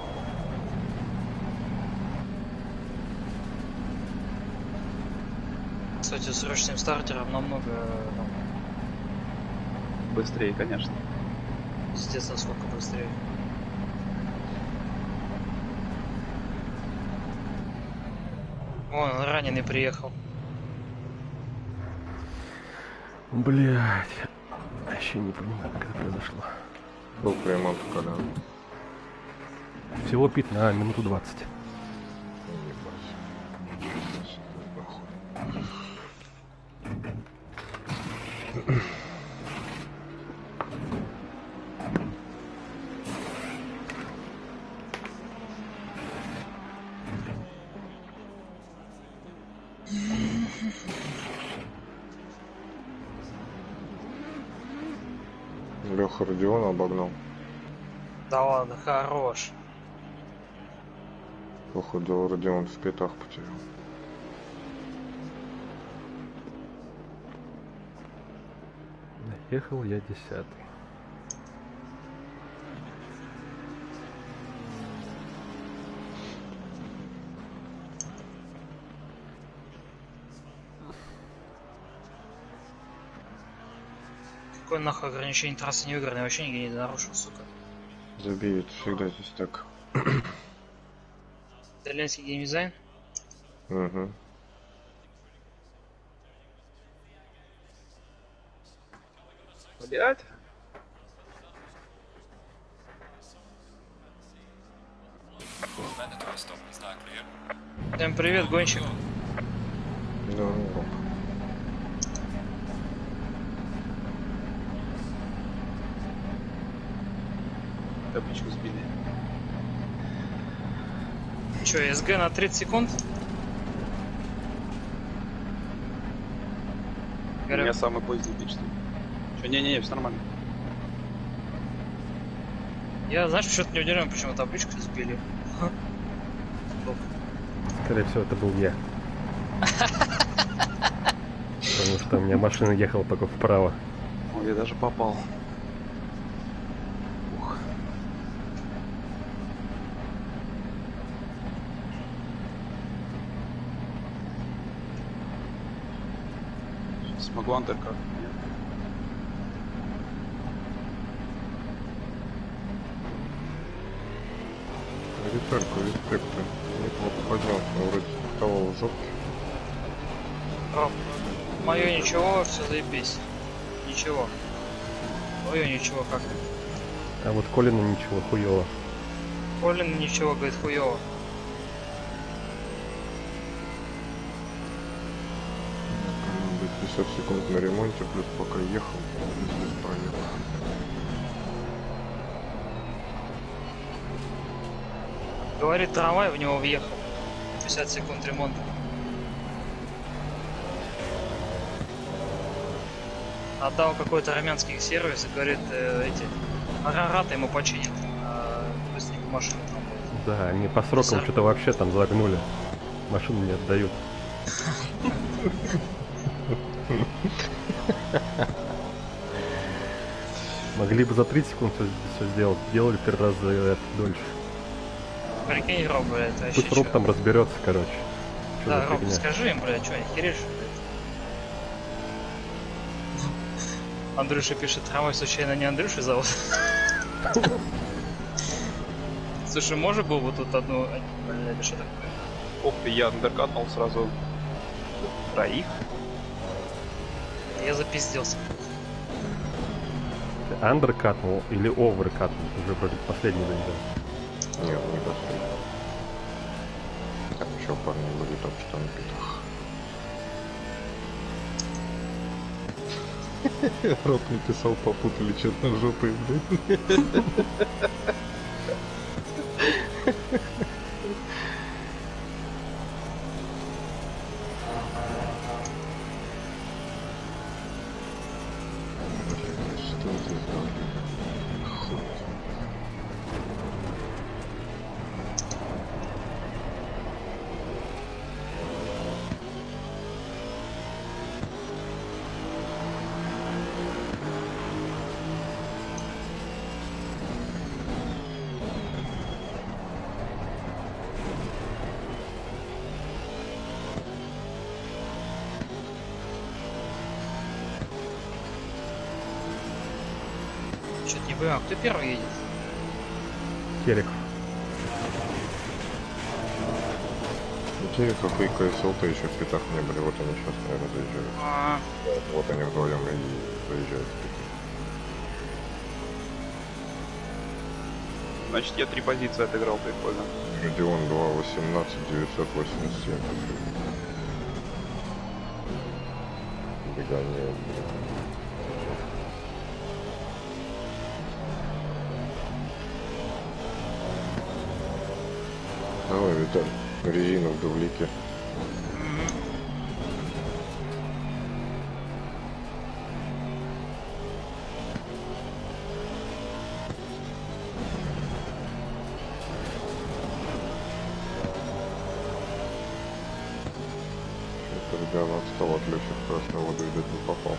Кстати, с ручным стартером намного, ну, Быстрее, конечно. пиздец, насколько быстрее. Вон, он раненый приехал. Блять. Вообще не понимаю, как это произошло. Был прямо когда. Всего пить на минуту 20. Леха Родиона обогнал. Да ладно, хорош. Походу Родион в пятах потерял. Ехал я 10-й. Какое нахуй ограничение трассы не выигранное, вообще нигде не нарушил, сука. Забей, это всегда здесь так. Итальянский геймдизайн? Угу. Блять. Mandatory stop is now clear. Всем привет, гонщик. Да, ну, Табличку сбили. Че, СГ на 30 секунд? У меня самый поздний пич. Че, не-не-не, все нормально. Я, знаешь, что-то не удивлен, почему табличку сбили. Скорее всего, это был я. Потому что у меня машина ехала только вправо. Ой, я даже попал. Ух. Смогу андеркар. Виталька, респекты. Неплохо поднялся, но вроде стало в жопке. Ром, мое ничего, все заебись. Ничего. Мое ничего, как? А вот Колина ничего, хуёво. Колин ничего, говорит, хуёво. 50 секунд на ремонте, плюс пока ехал, здесь проехал. Говорит, трамвай в него въехал. 50 секунд ремонта. Отдал какой-то армянский сервис и говорит, эти агрегаты ему починят. Быстренько машину там будет. Да, они по срокам что-то вообще там загнули. Машину не отдают. Могли бы за 30 секунд все сделать. Делали в 3 раза дольше. Прикинь, Роб, блядь, это вообще Пусть Роб чё? там разберется, короче. Что Да, за Роб, фигня? скажи им, блядь, что, охеришь, блядь? Андрюша пишет, трамвай случайно не Андрюша зовут? Слушай, можно было бы тут одну... Блядь, что такое? Ох ты, я андеркатнул сразу 3. Я запиздился. Ты андеркатнул или оверкатнул? Уже вроде последний дойдет. Нет, не последний. Там еще парни были только что на питах. Рот написал, попутали что-то на жопы, блядь. Что это за хуй? Что-то не понимаю, кто первый едет? Терек. Тереков и КСЛТ еще в питах не были, вот они сейчас, наверное, заезжают. А, Вот они вдвоем и заезжают в питы. Значит, я 3 позиции отыграл, прикольно. Родион 2.18, 987. Бегание. Давай, Виталь, резину в дублике. Ребята отстал от Лехи в красную воду, видать, не попал.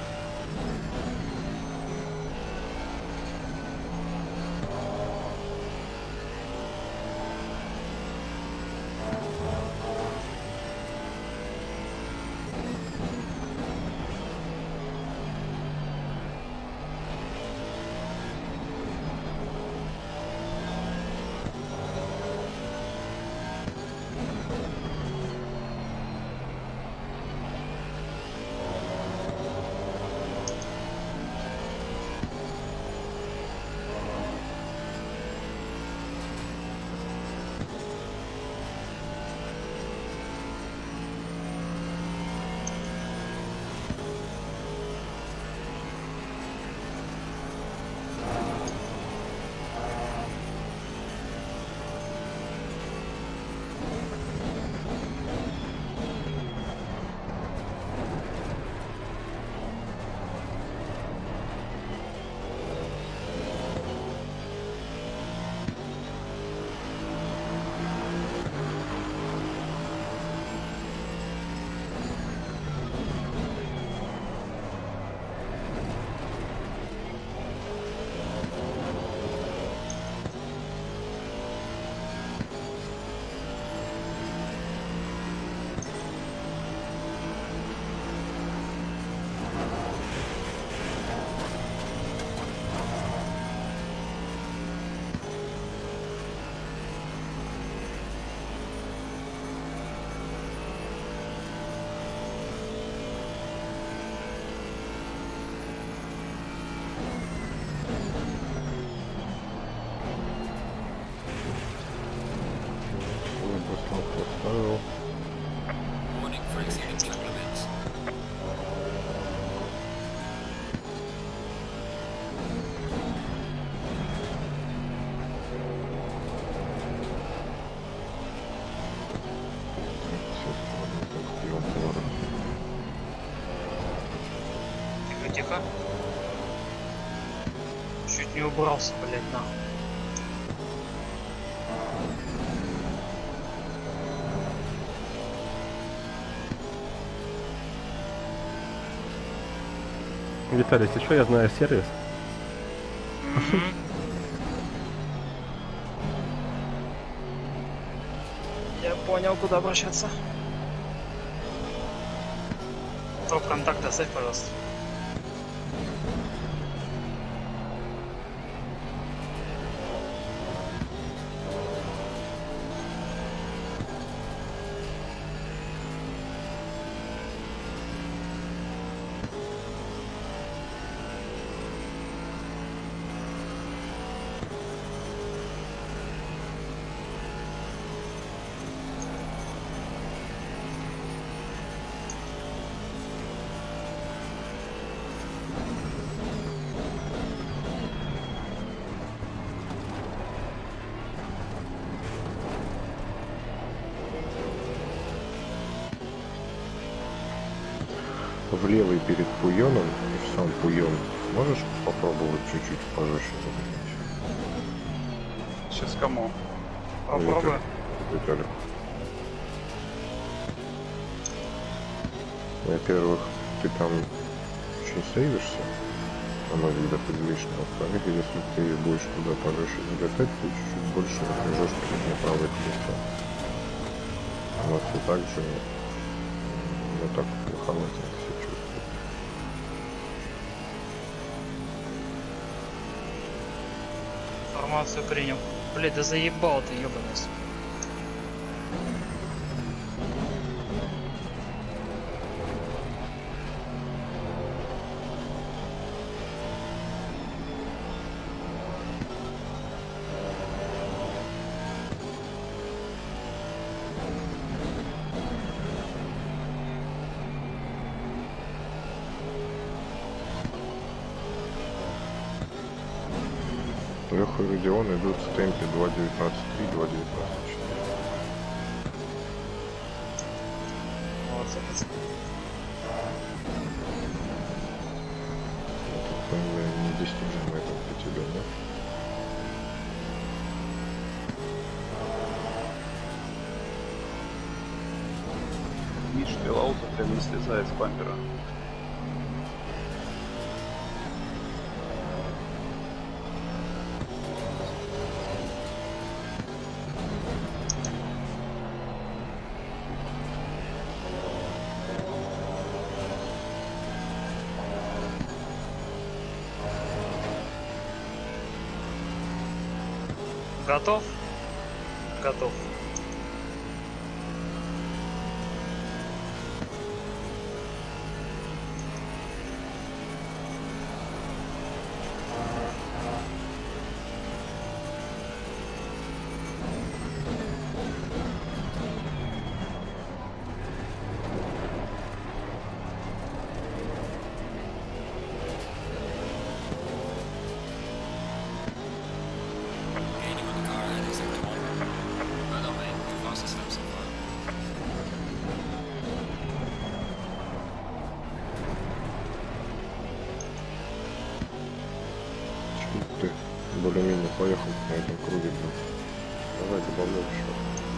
Тихо. Чуть не убрался, блядь, нахуй. Виталий, если что, я знаю сервис. Я понял, куда обращаться. Топ-контакт оставь, пожалуйста. В левый перед Пуйоном и в сам Пуйон можешь попробовать чуть-чуть пожестче загнать? Сейчас кому? Попробуй. Виталик. Во-первых, ты там очень сейвишься, когда ты лишний. Во-вторых, если ты будешь туда пожестче залетать, ты чуть-чуть больше напряжешь переднее правое колесо. Вот и также вот так плоховато все чувствует. Информацию принял. Блядь, да заебал ты, ебаный. Леха и Родион идут в темпе 2.19.3, 2.19.4. Молодцы, пацаны. Это недостижимо это для тебя, да? Миш, Белаута прям не слезает с бампера. Готов? Готов. Anyone in the car ahead is sector 1. Well done, mate. Your fastest lap so far. Чуть ты более-менее поехал на этом круге, блин. Давай добавляй еще.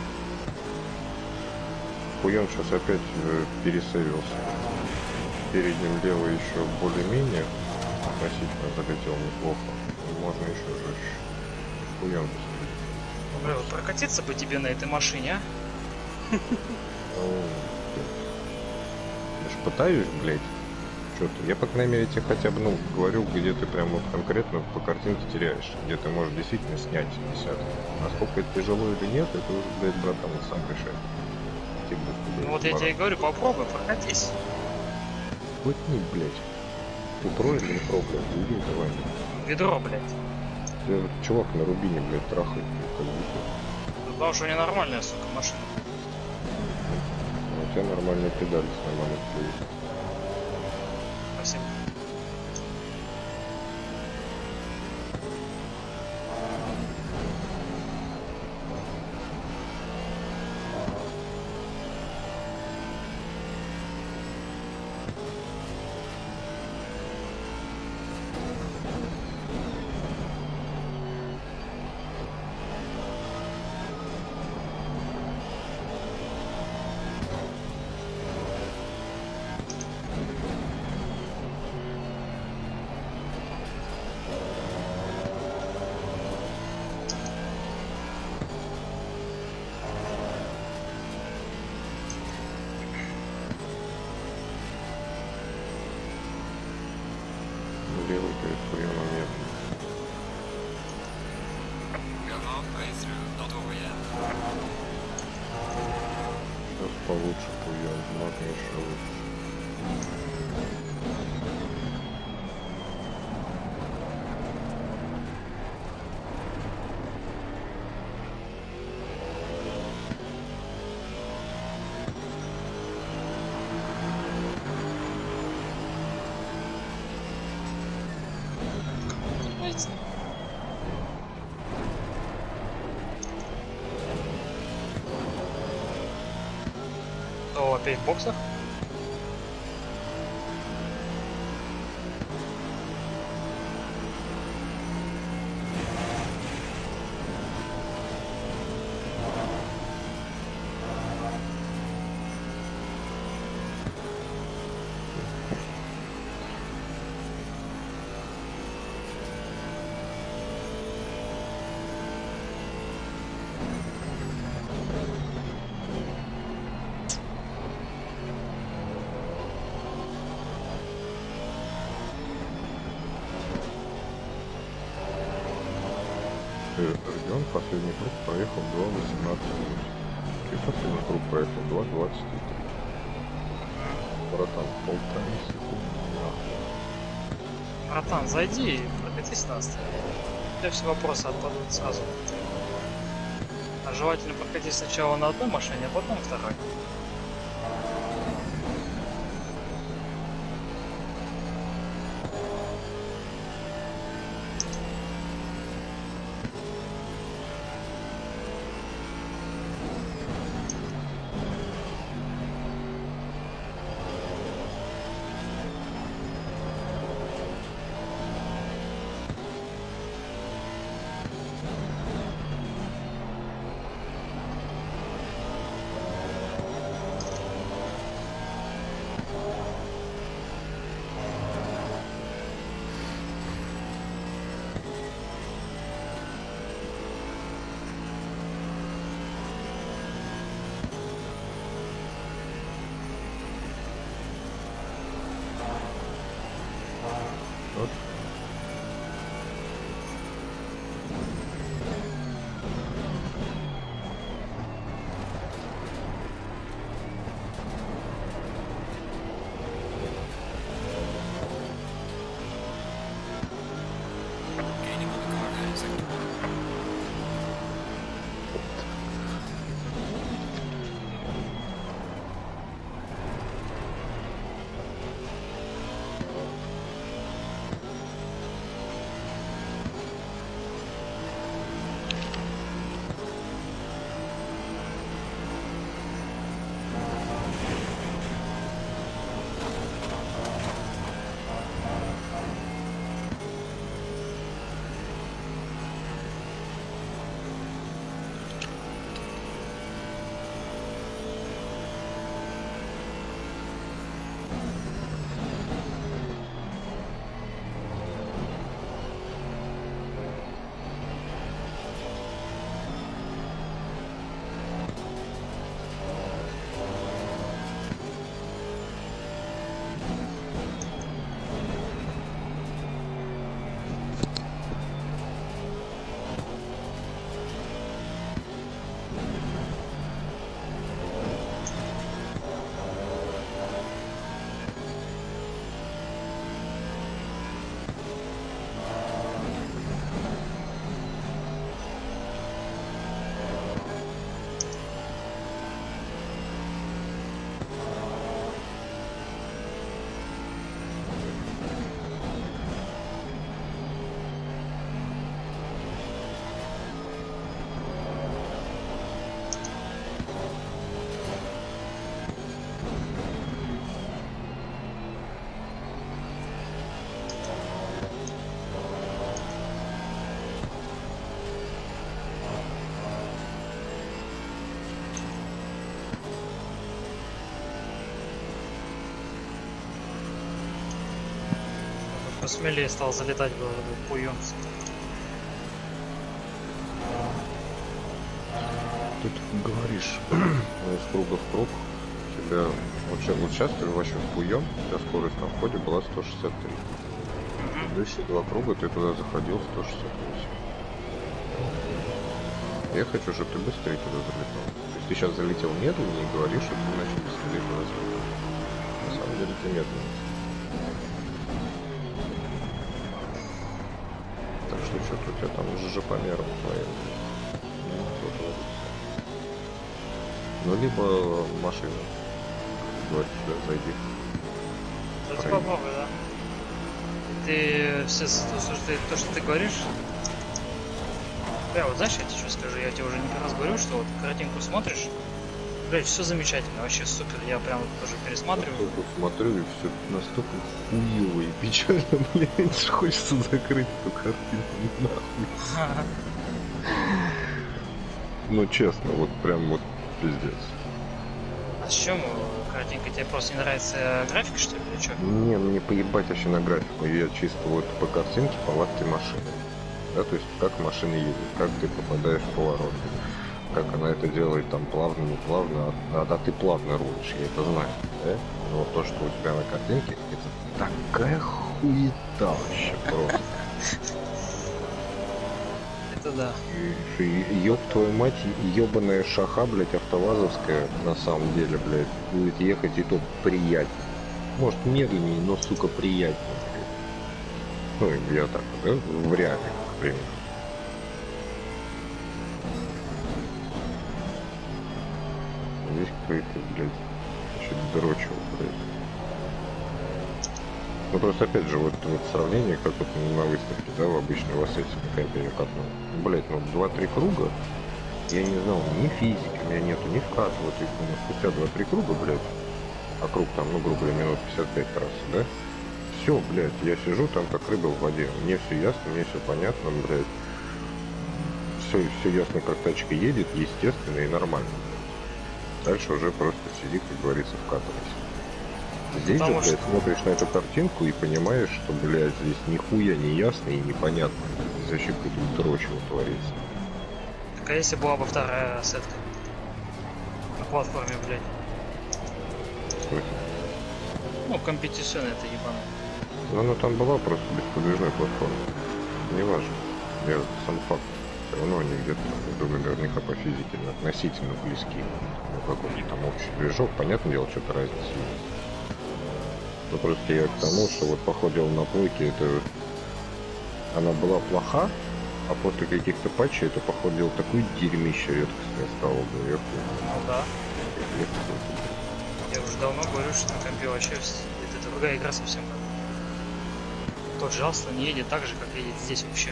Пуйон сейчас опять пересейвился. Передним левый еще более-менее относительно залетел неплохо. Можно еще жестче. Пуйон быстрее. Бля, вот прокатиться бы тебе на этой машине, а? Я ж пытаюсь, блядь. Что-то. Я, по крайней мере, тебе хотя бы, говорю, где ты прям вот конкретно по картинке теряешь. Где ты можешь действительно снять десятку. Насколько это тяжело или нет, это уже, блядь, братан, вот сам решает. Ну вот я тебе и говорю, попробуй, прокатись. Хоть не, блядь. Ты про или не про, блядь? Иди давай. Ведро, блядь. Я вот чувак на Рубине, блядь, трахает, как будто. Потому что у нее нормальная, сука, машина. У тебя нормальные педали с нормальной плюс. Спасибо. through, not over yet. Сейчас получше пуем, можно еще лучше. Кто опять в боксах? Регион последний круг проехал 2.18. И последний круг проехал 2.23. Братан, 1,5 секунды. Братан, зайди и прокатись на остановке. У тебя все вопросы отпадут сразу. А желательно прокатись сначала на одной машине, а потом второй. Вот. Gaining on the car now in sector 1. Посмелее стал залетать в Пуйонс. Ты тут говоришь, из круга в круг, у тебя вот сейчас ты вообще в Пуйон, у тебя скорость на входе была 163. Предыдущие два круга ты туда заходил 168. Я хочу, чтобы ты быстрее туда залетал. То есть ты сейчас залетел медленнее и говоришь, что ты начал быстрее туда залетать. На самом деле ты медленно. Так что что-то у тебя там уже по мерам твоим. Ну, кто творится. Ну, либо машина. Говорит, сюда зайди. Да ты попробуй, да. Ты все то, что ты говоришь. Бля, вот знаешь, я тебе что скажу, я тебе уже не раз говорю, что вот картинку смотришь, блядь, все замечательно, вообще супер, я прям вот тоже пересматриваю. Я смотрю, и все настолько хуево и печально, блядь, что хочется закрыть эту картинку нахуй. Ну, честно, вот прям вот пиздец. А с чем картинка? Тебе просто не нравится графика, что ли, или что? Не, мне поебать вообще на графику. Я чисто вот по картинке, по лапке машины. Да, то есть как машина едет, как ты попадаешь в поворот, как она это делает там плавно, не плавно, а ты плавно рулишь, я это знаю, да? Но вот то, что у тебя на картинке, это такая хуета вообще просто. Это да. Ёб твою мать, ебаная шаха, блядь, автовазовская, на самом деле, блядь, будет ехать и то приятнее. Может медленнее, но, сука, приятнее. Ну, я так, да, в реале, к примеру. Здесь какой-то, блядь, что-то дрочево, блядь. Ну, просто, опять же, вот сравнение, как вот на выставке, да, в обычной лосете, какая-то я катнул. Блядь, ну, 2-3 круга, я не знал ни физики, у меня нету ни вката, вот, и, ну, спустя 2-3 круга, блядь, а круг там, ну, грубо говоря, минут 55 трассы, да? Все, блядь, я сижу там как рыба в воде. Мне все ясно, мне все понятно, блядь. Все ясно, как тачка едет, естественно и нормально. Дальше уже просто сиди, как говорится, вкатывайся. Здесь же, блядь, смотришь на эту картинку и понимаешь, что, блядь, здесь нихуя не ясно и непонятно. Здесь вообще какое-то дрочево творится. Так, а если была бы вторая сетка? На платформе, блядь. Слышь? Ну, компетиционная это ебаная. Но она там была просто бесподвижной платформой. Неважно. Я сам факт. Все равно они где-то, я думаю, наверняка по физике относительно близки. Ну, какой-то там общий движок. Понятное дело, что-то разница есть. Но просто я к тому, что вот походил на плойке, это она была плоха, а после каких-то патчей это походил такой дерьмище редкостное стало бы. Ну да. Я уже давно говорю, что на компе вообще это другая игра совсем. Тот же Алстон не едет так же, как едет здесь вообще.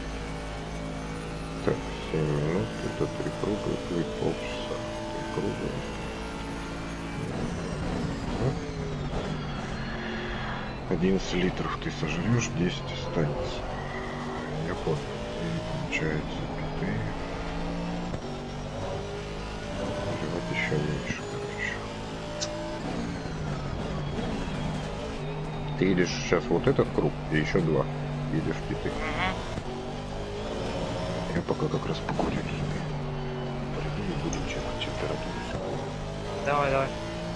Так, 7 минут, это 3 круга, 3 полчаса. 3 круга. 11 литров ты сожрешь, 10 останется. Я понял. И получается биты. Наливать еще меньше, короче. Ты едешь сейчас вот этот круг и еще 2. Едешь в биты. Я пока как раз покурю себе. Пойду и будем чекать температуру. Давай, давай.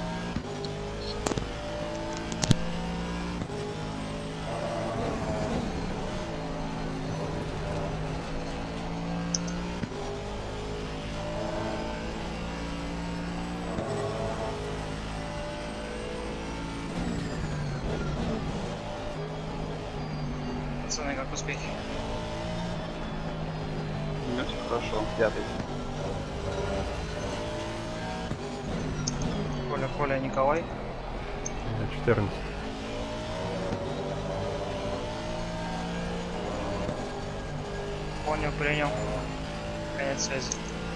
Пацаны, как успехи? Очень хорошо. 5-й. Коля, Николай. Я 14. Понял, принял. Конец связи.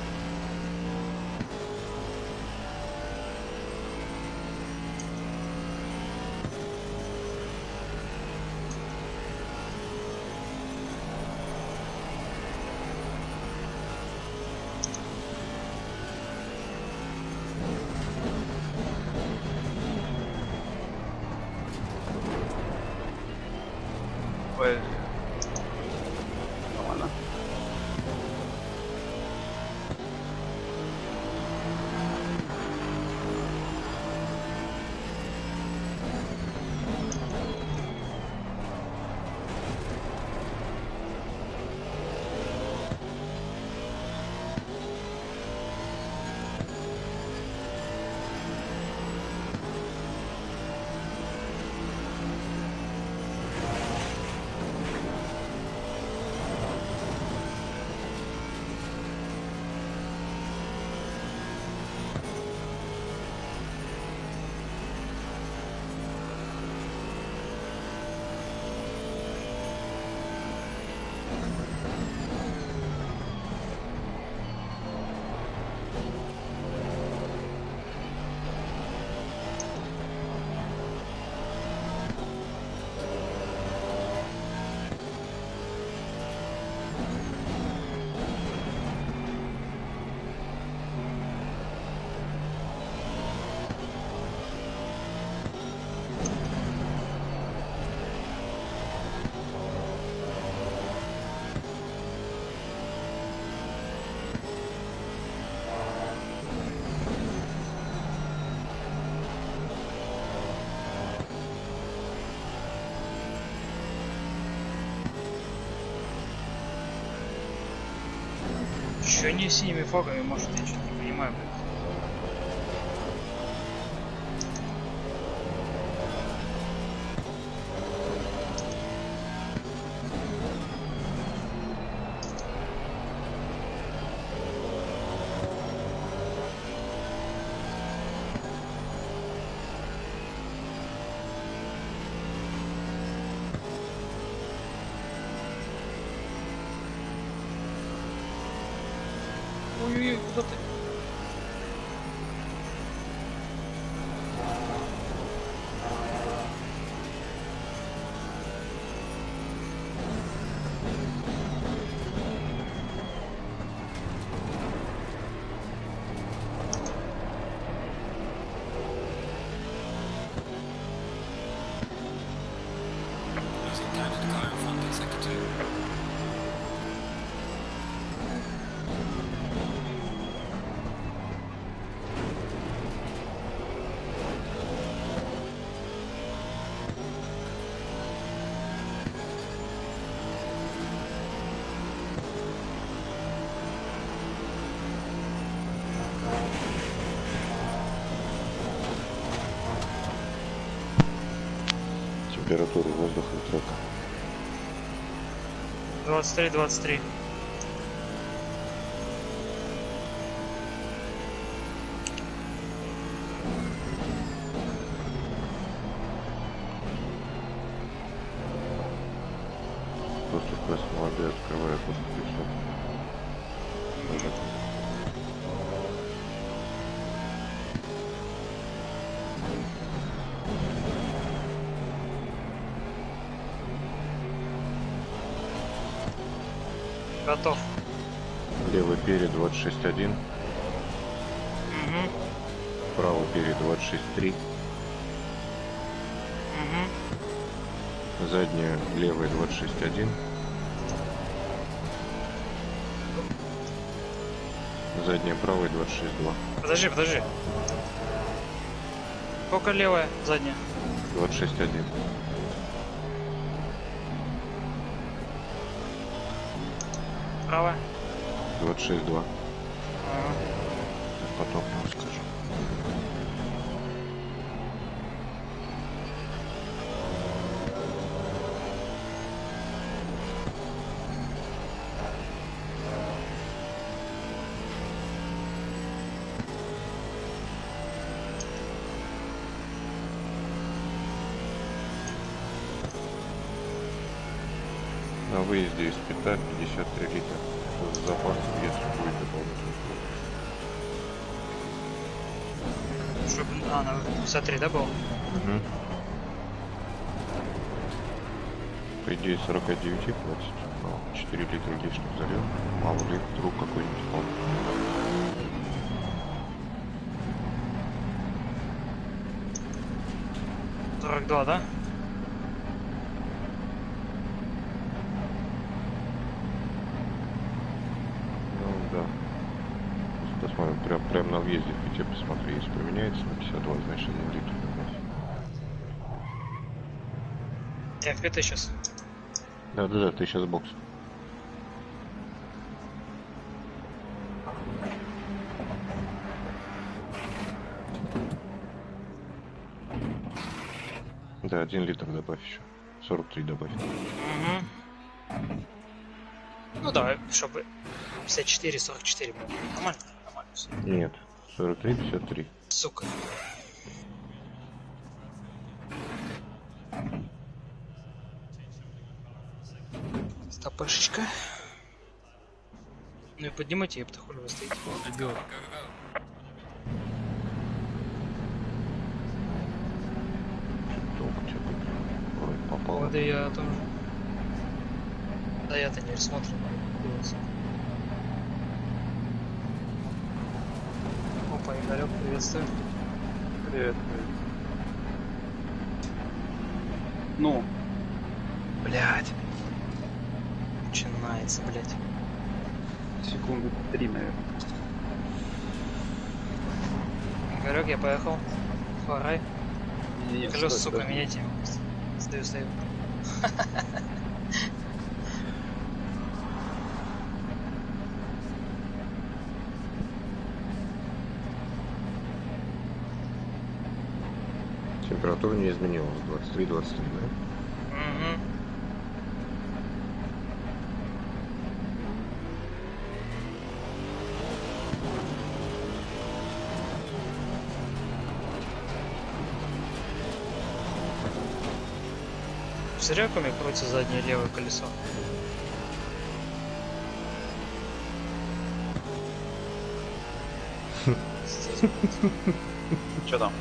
Ой. Нормально. Че не синими флагами, может, я что-то не понимаю, блядь. Ой-ой-ой, куда ты? Losing time to the car in front in sector 2. Температура воздуха и трека. 23. Просто квест молодой, открывает после 500. Даже. Готов. Левый перед 26.1, Угу. правый перед 26.3, Угу. задняя левая 26.1, задняя правая 26.2, Подожди. Сколько левая, задняя? 26.1. Правая? 26.2. Ага. Потом расскажу. На выезде из Пита 53 литра. С запасом, если будет дополнительно. Чтобы... А, на 53, да, был? Угу. По идее 49 хватит, но 4 литра лишних залил. Мало ли, вдруг какой-нибудь дополнительный. 42, да? Ну да. Посмотрим, прям на въезде в Пите посмотри, если поменяется на 52, значит 1 литр добавь. Я в 5 сейчас. Да, ты сейчас бокс. Да, 1 литр добавь еще. 43 добавь. Угу. Ну давай, чтобы 54-44 было. Нормально? Нормально все. Нет, 43-53. Сука. Стопашечка. Ну и поднимайте, епта, хули вы стоите. Любил. Толку тебе тут. Вроде попал. Вот и я тоже. Да я-то не смотрел. Опа, Игорек, приветствую. Привет. Ну, Блядь. Начинается, блядь. секунды 3, наверное. Игорек, я поехал. Хворай. Не-не-не, Колеса, стой, сука, подожди. меняйте. Стою. тоже не изменилось. 23-23, да? Угу. В Серякуме крутится заднее левое колесо. Что там?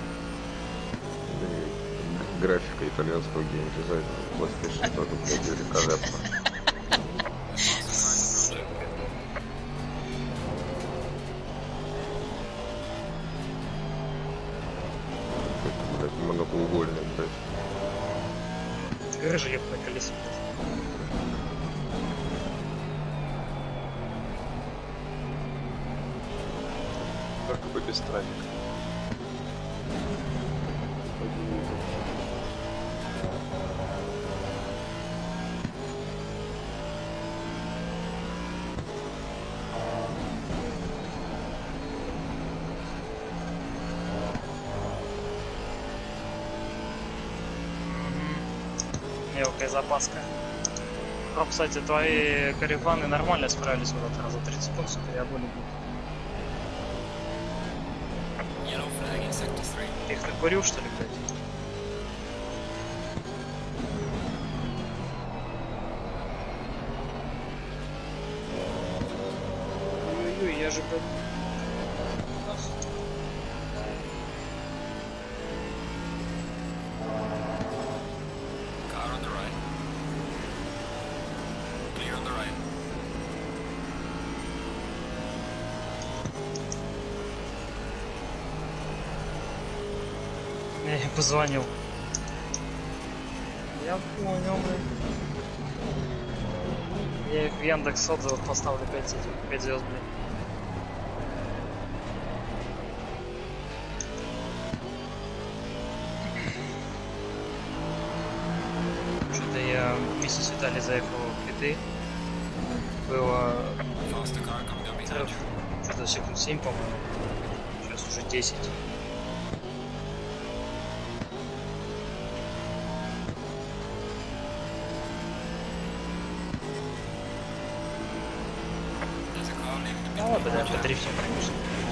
Графика итальянского геймдизайна. PlayStation тоже, блядь, великолепно. Блядь, многоугольный, блядь. Грыжа еб на колесе. Только бы без трафика. Мелкая запаска. А, кстати, твои карифаны нормально справились вот этот раз за 30 секунд, сука, я более буду. Yellow flag in sector 3. Ты их накурил, что ли, блядь? Ой-ой-ой, я же, блядь... Car on the right. Clear on the right. Я ей позвонил. Я понял, блядь. Я их в Яндекс отзывах поставлю 5 звезд, блядь. Что-то я вместе с Виталием заехал в Киты. Было Faster car coming up behind you. что-то секунд 7, по-моему. Сейчас уже 10. There's a car leaving the pit Ну lane. ладно, да, Watch out. подрифтим, конечно.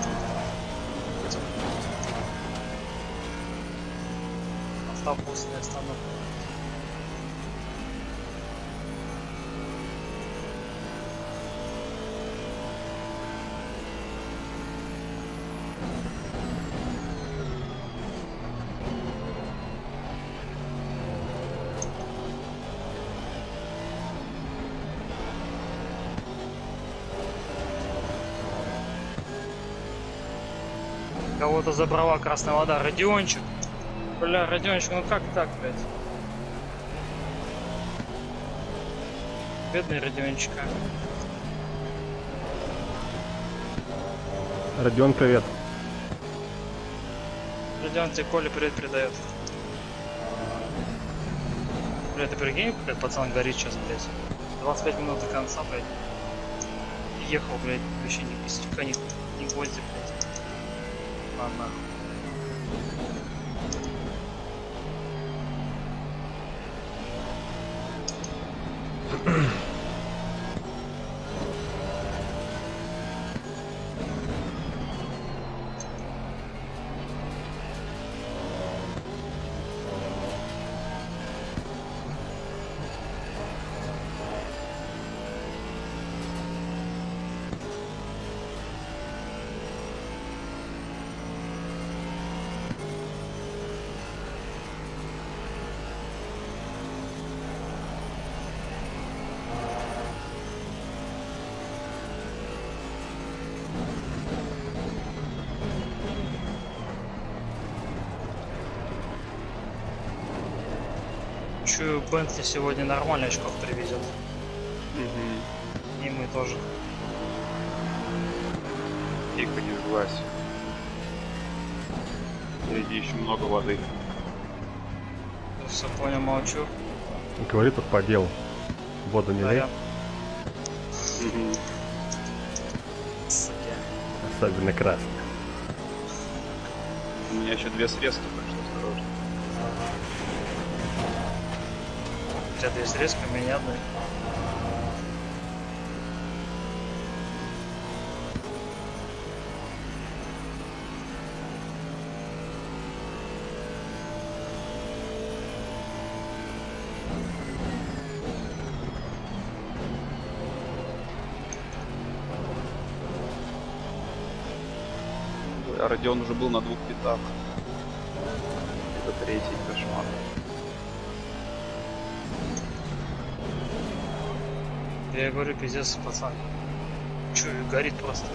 Остав после остановки. Кого-то забрала красная вода. Родиончик. Бля, Родиончик, ну как так, блядь? Бедный Родиончика. Родион, привет. Родион тебе Коля привет передает. Бля, ты прикинь, как пацан горит сейчас, блядь. 25 минут до конца, блядь. Ехал, блядь, вообще ни костяка, ни гвозди, блядь. А, нахуй. Чую, Бентли сегодня нормально очков привезет. И мы тоже. Тихо, не сглазь. Впереди еще много воды. Все понял, молчу. Говори тут по делу. Воду не лей. Сорян. Суки. Особенно красный. У меня еще 2 средства, так что осторожно. Ага. тебя две срезки, у меня ни одной. А Родион уже был на 2 пятах. Это 3-й кошмар. Я говорю, пиздец, пацан. Чё, горит просто.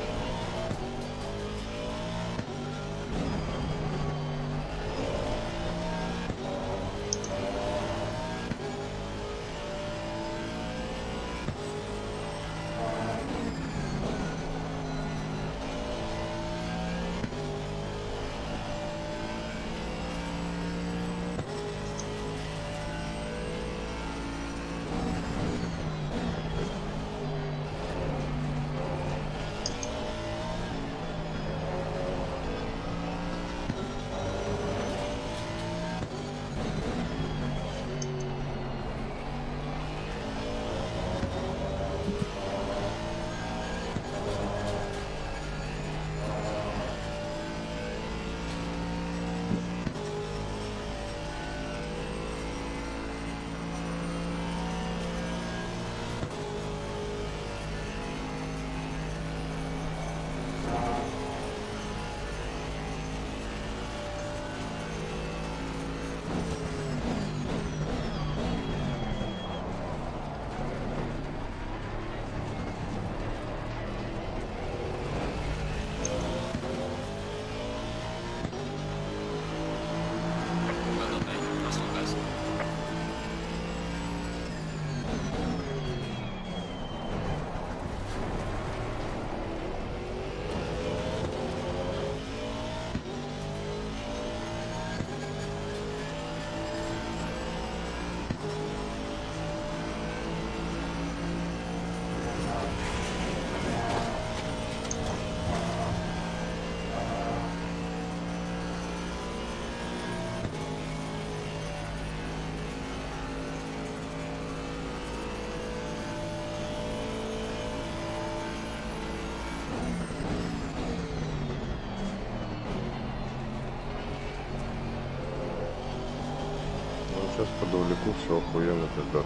Сейчас подвлеку, все охуенно тогда.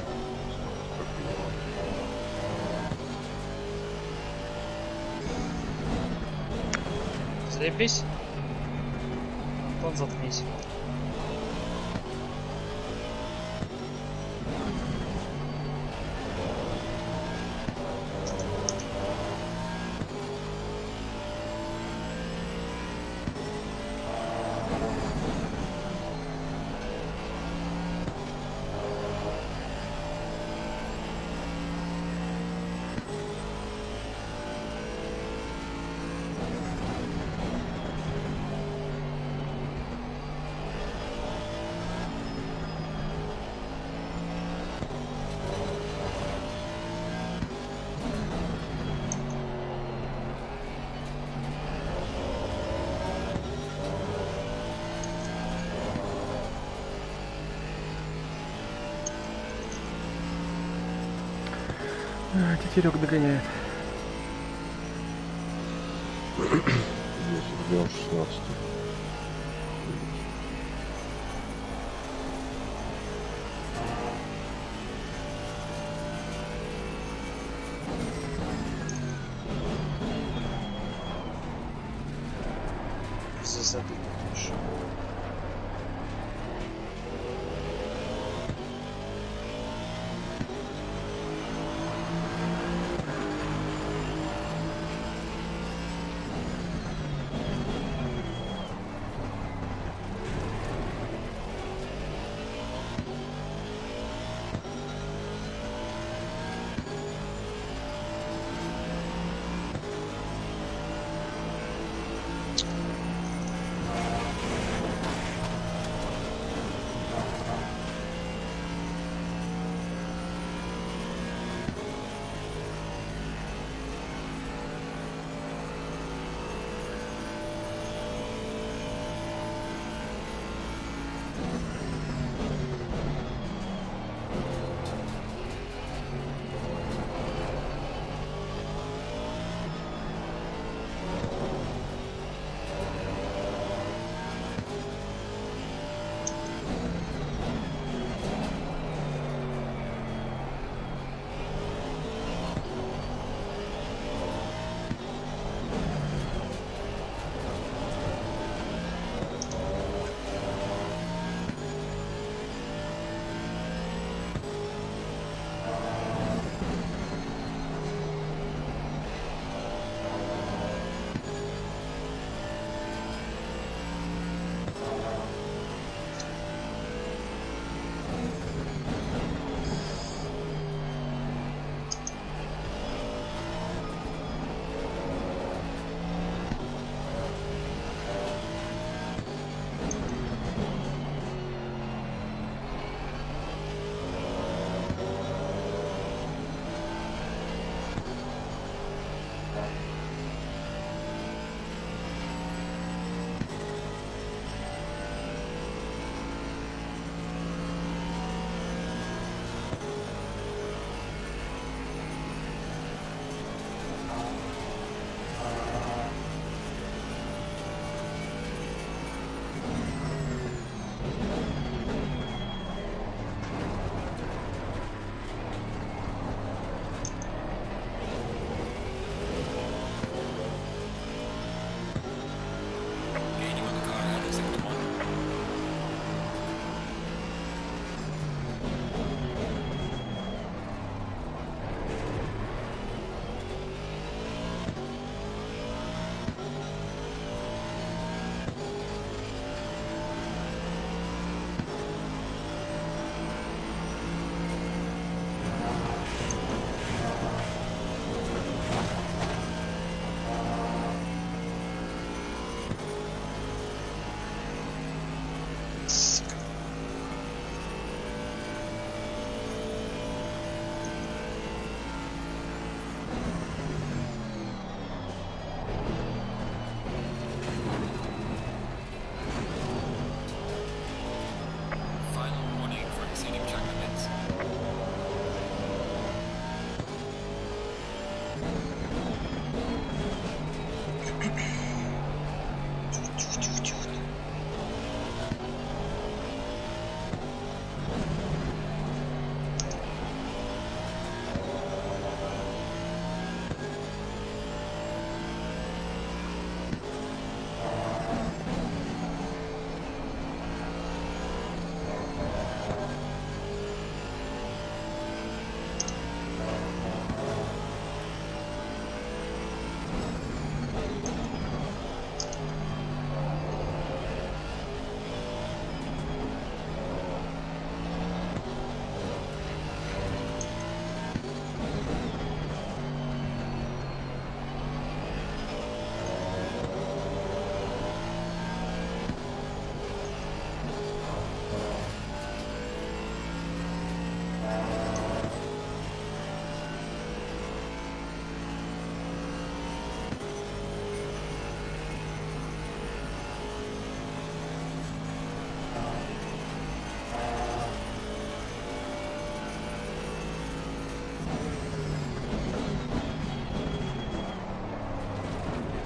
Заебись. Антон, заткнись. Тетерек догоняет. 10, где он 16? Засадить будешь.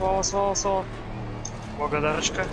Свала. Благодарочка.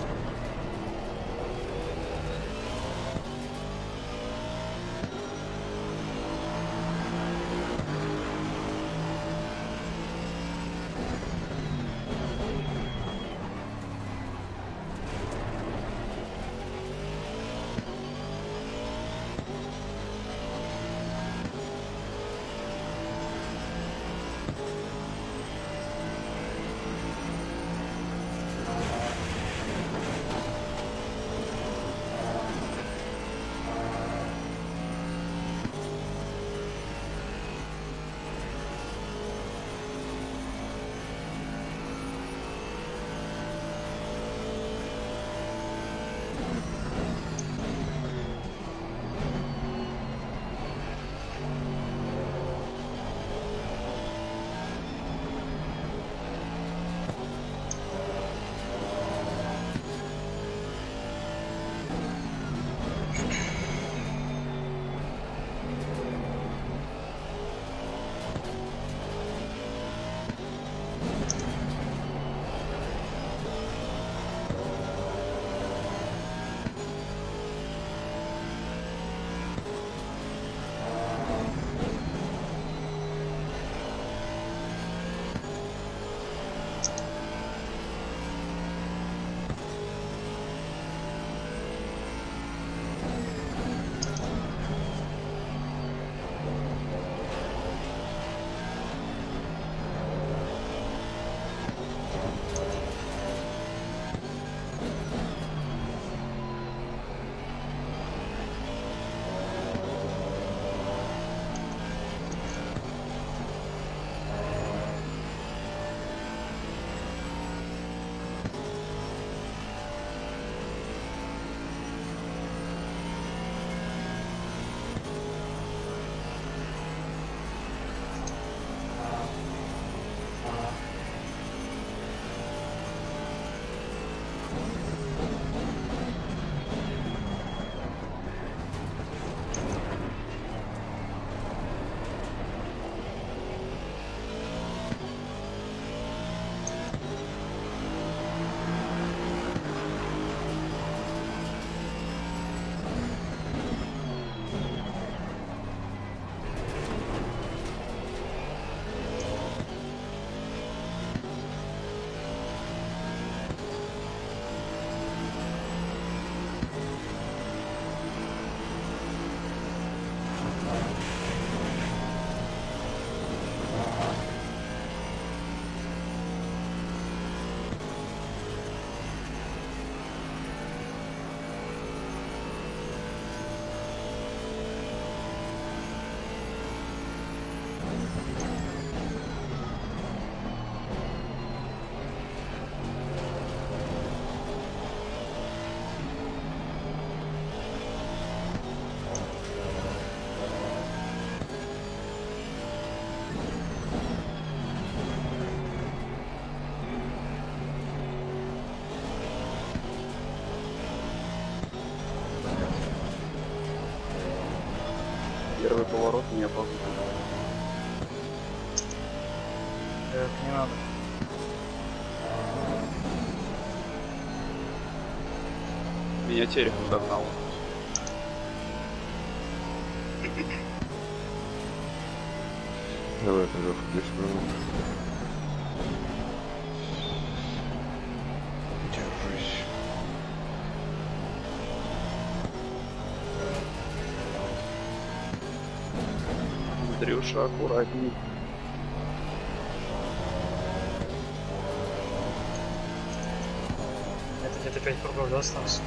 Первый поворот не опоздал. Так, не надо. Меня Терехов догнал. Давай, Леша, 10 минут. Держись. Андрюша, аккуратней. Это где-то 5 кругов, да, осталось?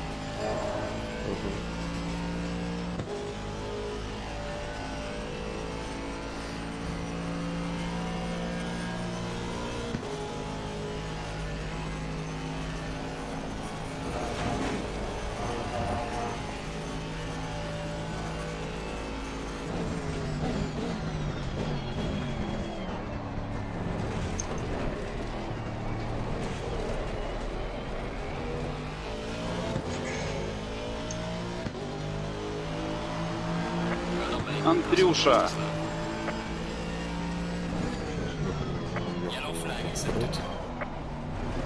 Андрюша! Yellow flag accepted.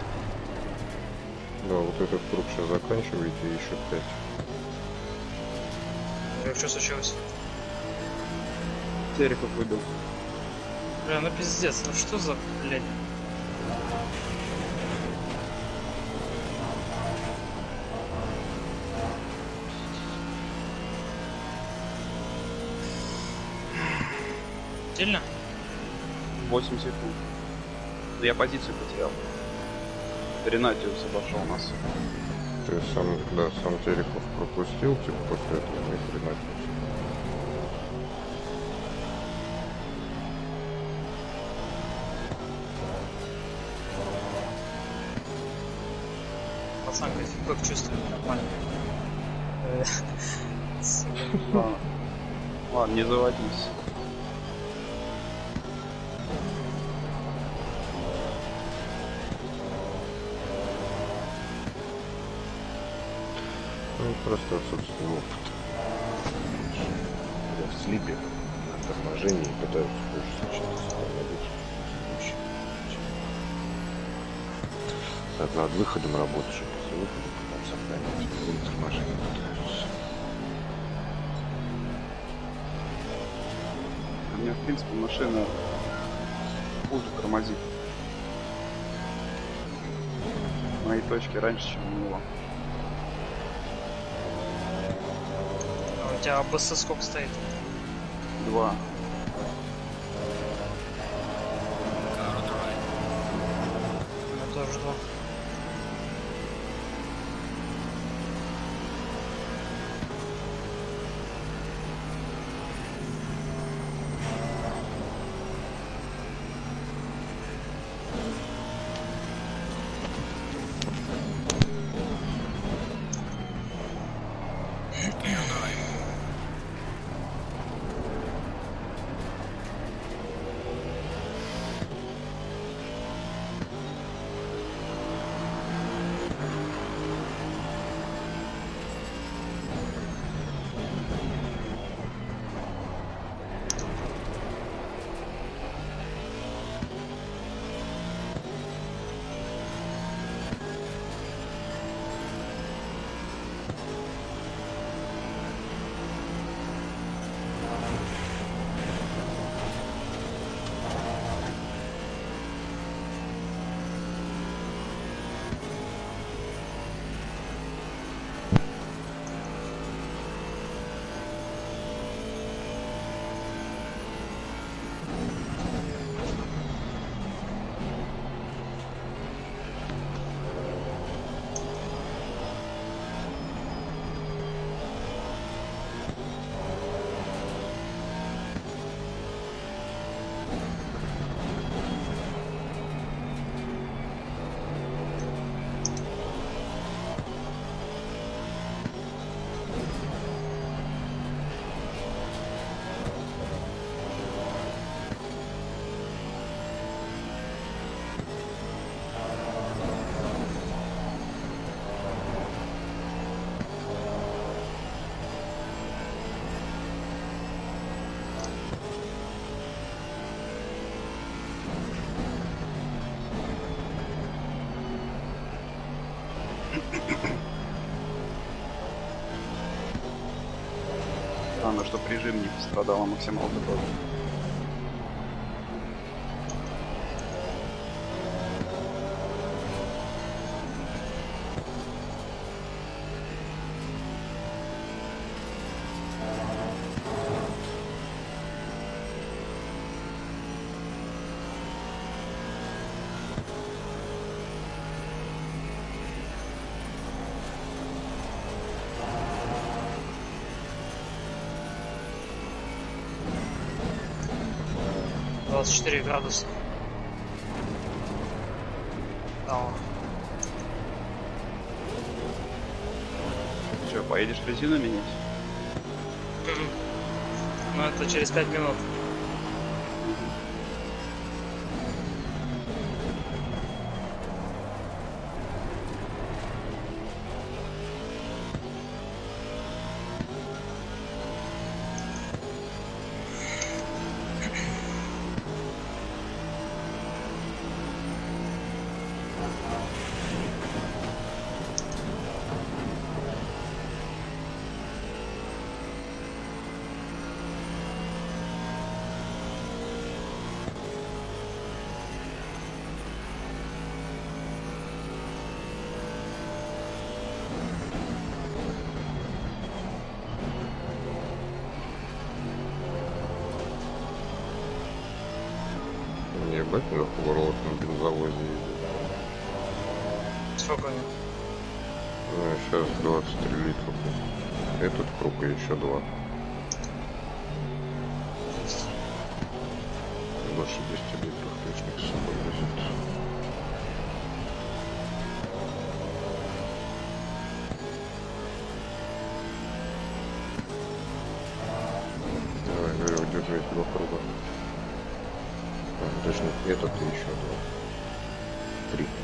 Да, вот этот круг сейчас заканчиваете, и еще 5. Что случилось? Терехов выбил. Бля, ну пиздец, ну что за, блядь? Сильно? 8 секунд. Да я позицию потерял. Ренатиус обошел нас. Ты сам, да, сам Терехов пропустил, типа, после этого не хренатился. Пацан, как фидбэк чувствует, нормально. Ладно. Ладно, не заводись. Ну, просто отсутствие опыта. Я в слипе на торможении пытаются больше сочетаться с над выходом работаешь, а после выхода потом сохранять. И торможение пытаются. У меня, в принципе, машина хуже тормозит. Мои точки раньше, чем у него. А у тебя АБС сколько стоит? 2. Car on the right. У меня тоже 2. Clear on the right. Странно, что режим не пострадал, а максималка тоже. — 24 градуса. О, Че, поедешь резину менять? ну это через 5 минут. Ебать, на поворот на бензовозе едет. Сколько у него? Ну, сейчас 23 литра. Этот круг и еще 2. Больше 10 литров точно с собой возит. Давай, говорю, удержать 2 круга. Точно, этот и еще 2. 3. 3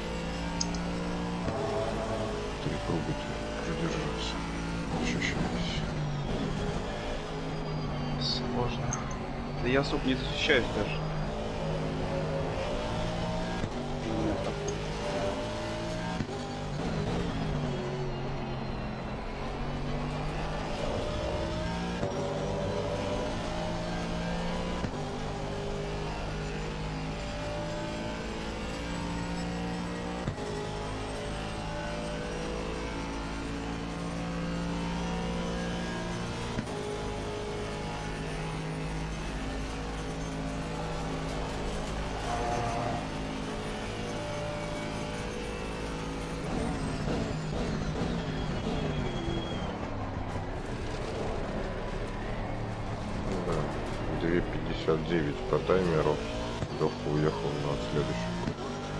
круга тебе продержаться. Ощущаюсь. Сложно. Да я особо не защищаюсь даже. Да, 2:59 по таймеру. Леха уехал на следующий круг.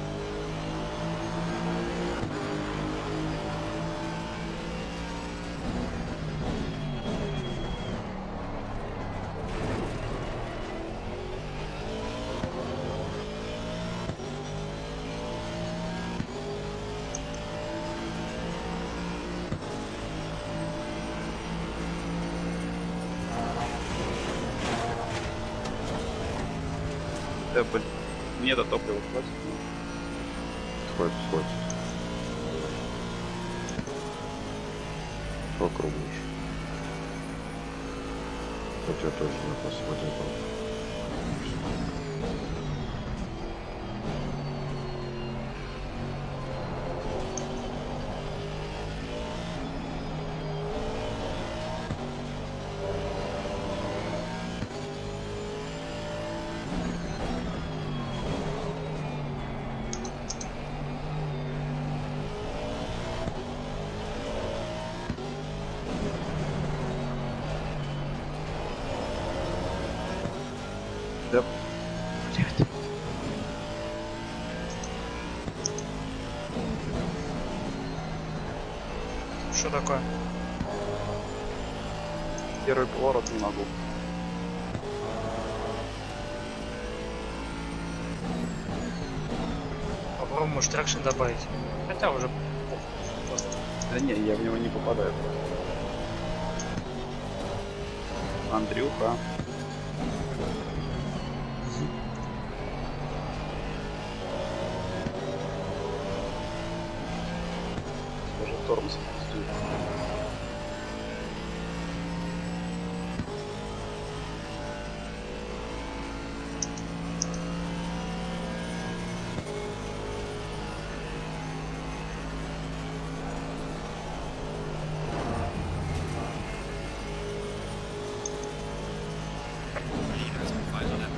Да, блин. Мне это топливо хватит. Хватит, хватит. По кругу еще. У тебя тоже запас воды был. Да. Блядь. Что такое? Первый поворот не могу. Попробуем, может, трекшн добавить. Хотя уже просто. Да не, я в него не попадаю. Андрюха. Даже тормоз пустил. Leaders and final lap.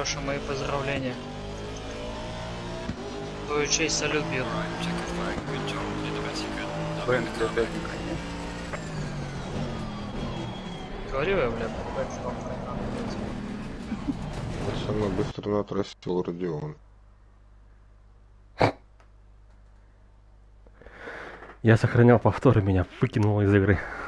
Леша, мои поздравления. Твою честь салют бьет. Alright, checkered flag, good job, you did the best you could. Бен, Double ты the опять на коне. Говорю я, бля, какой-то там тайна, блядь. Вот самый быстро натрасил Родион. Я сохранял повтор, и меня выкинуло из игры.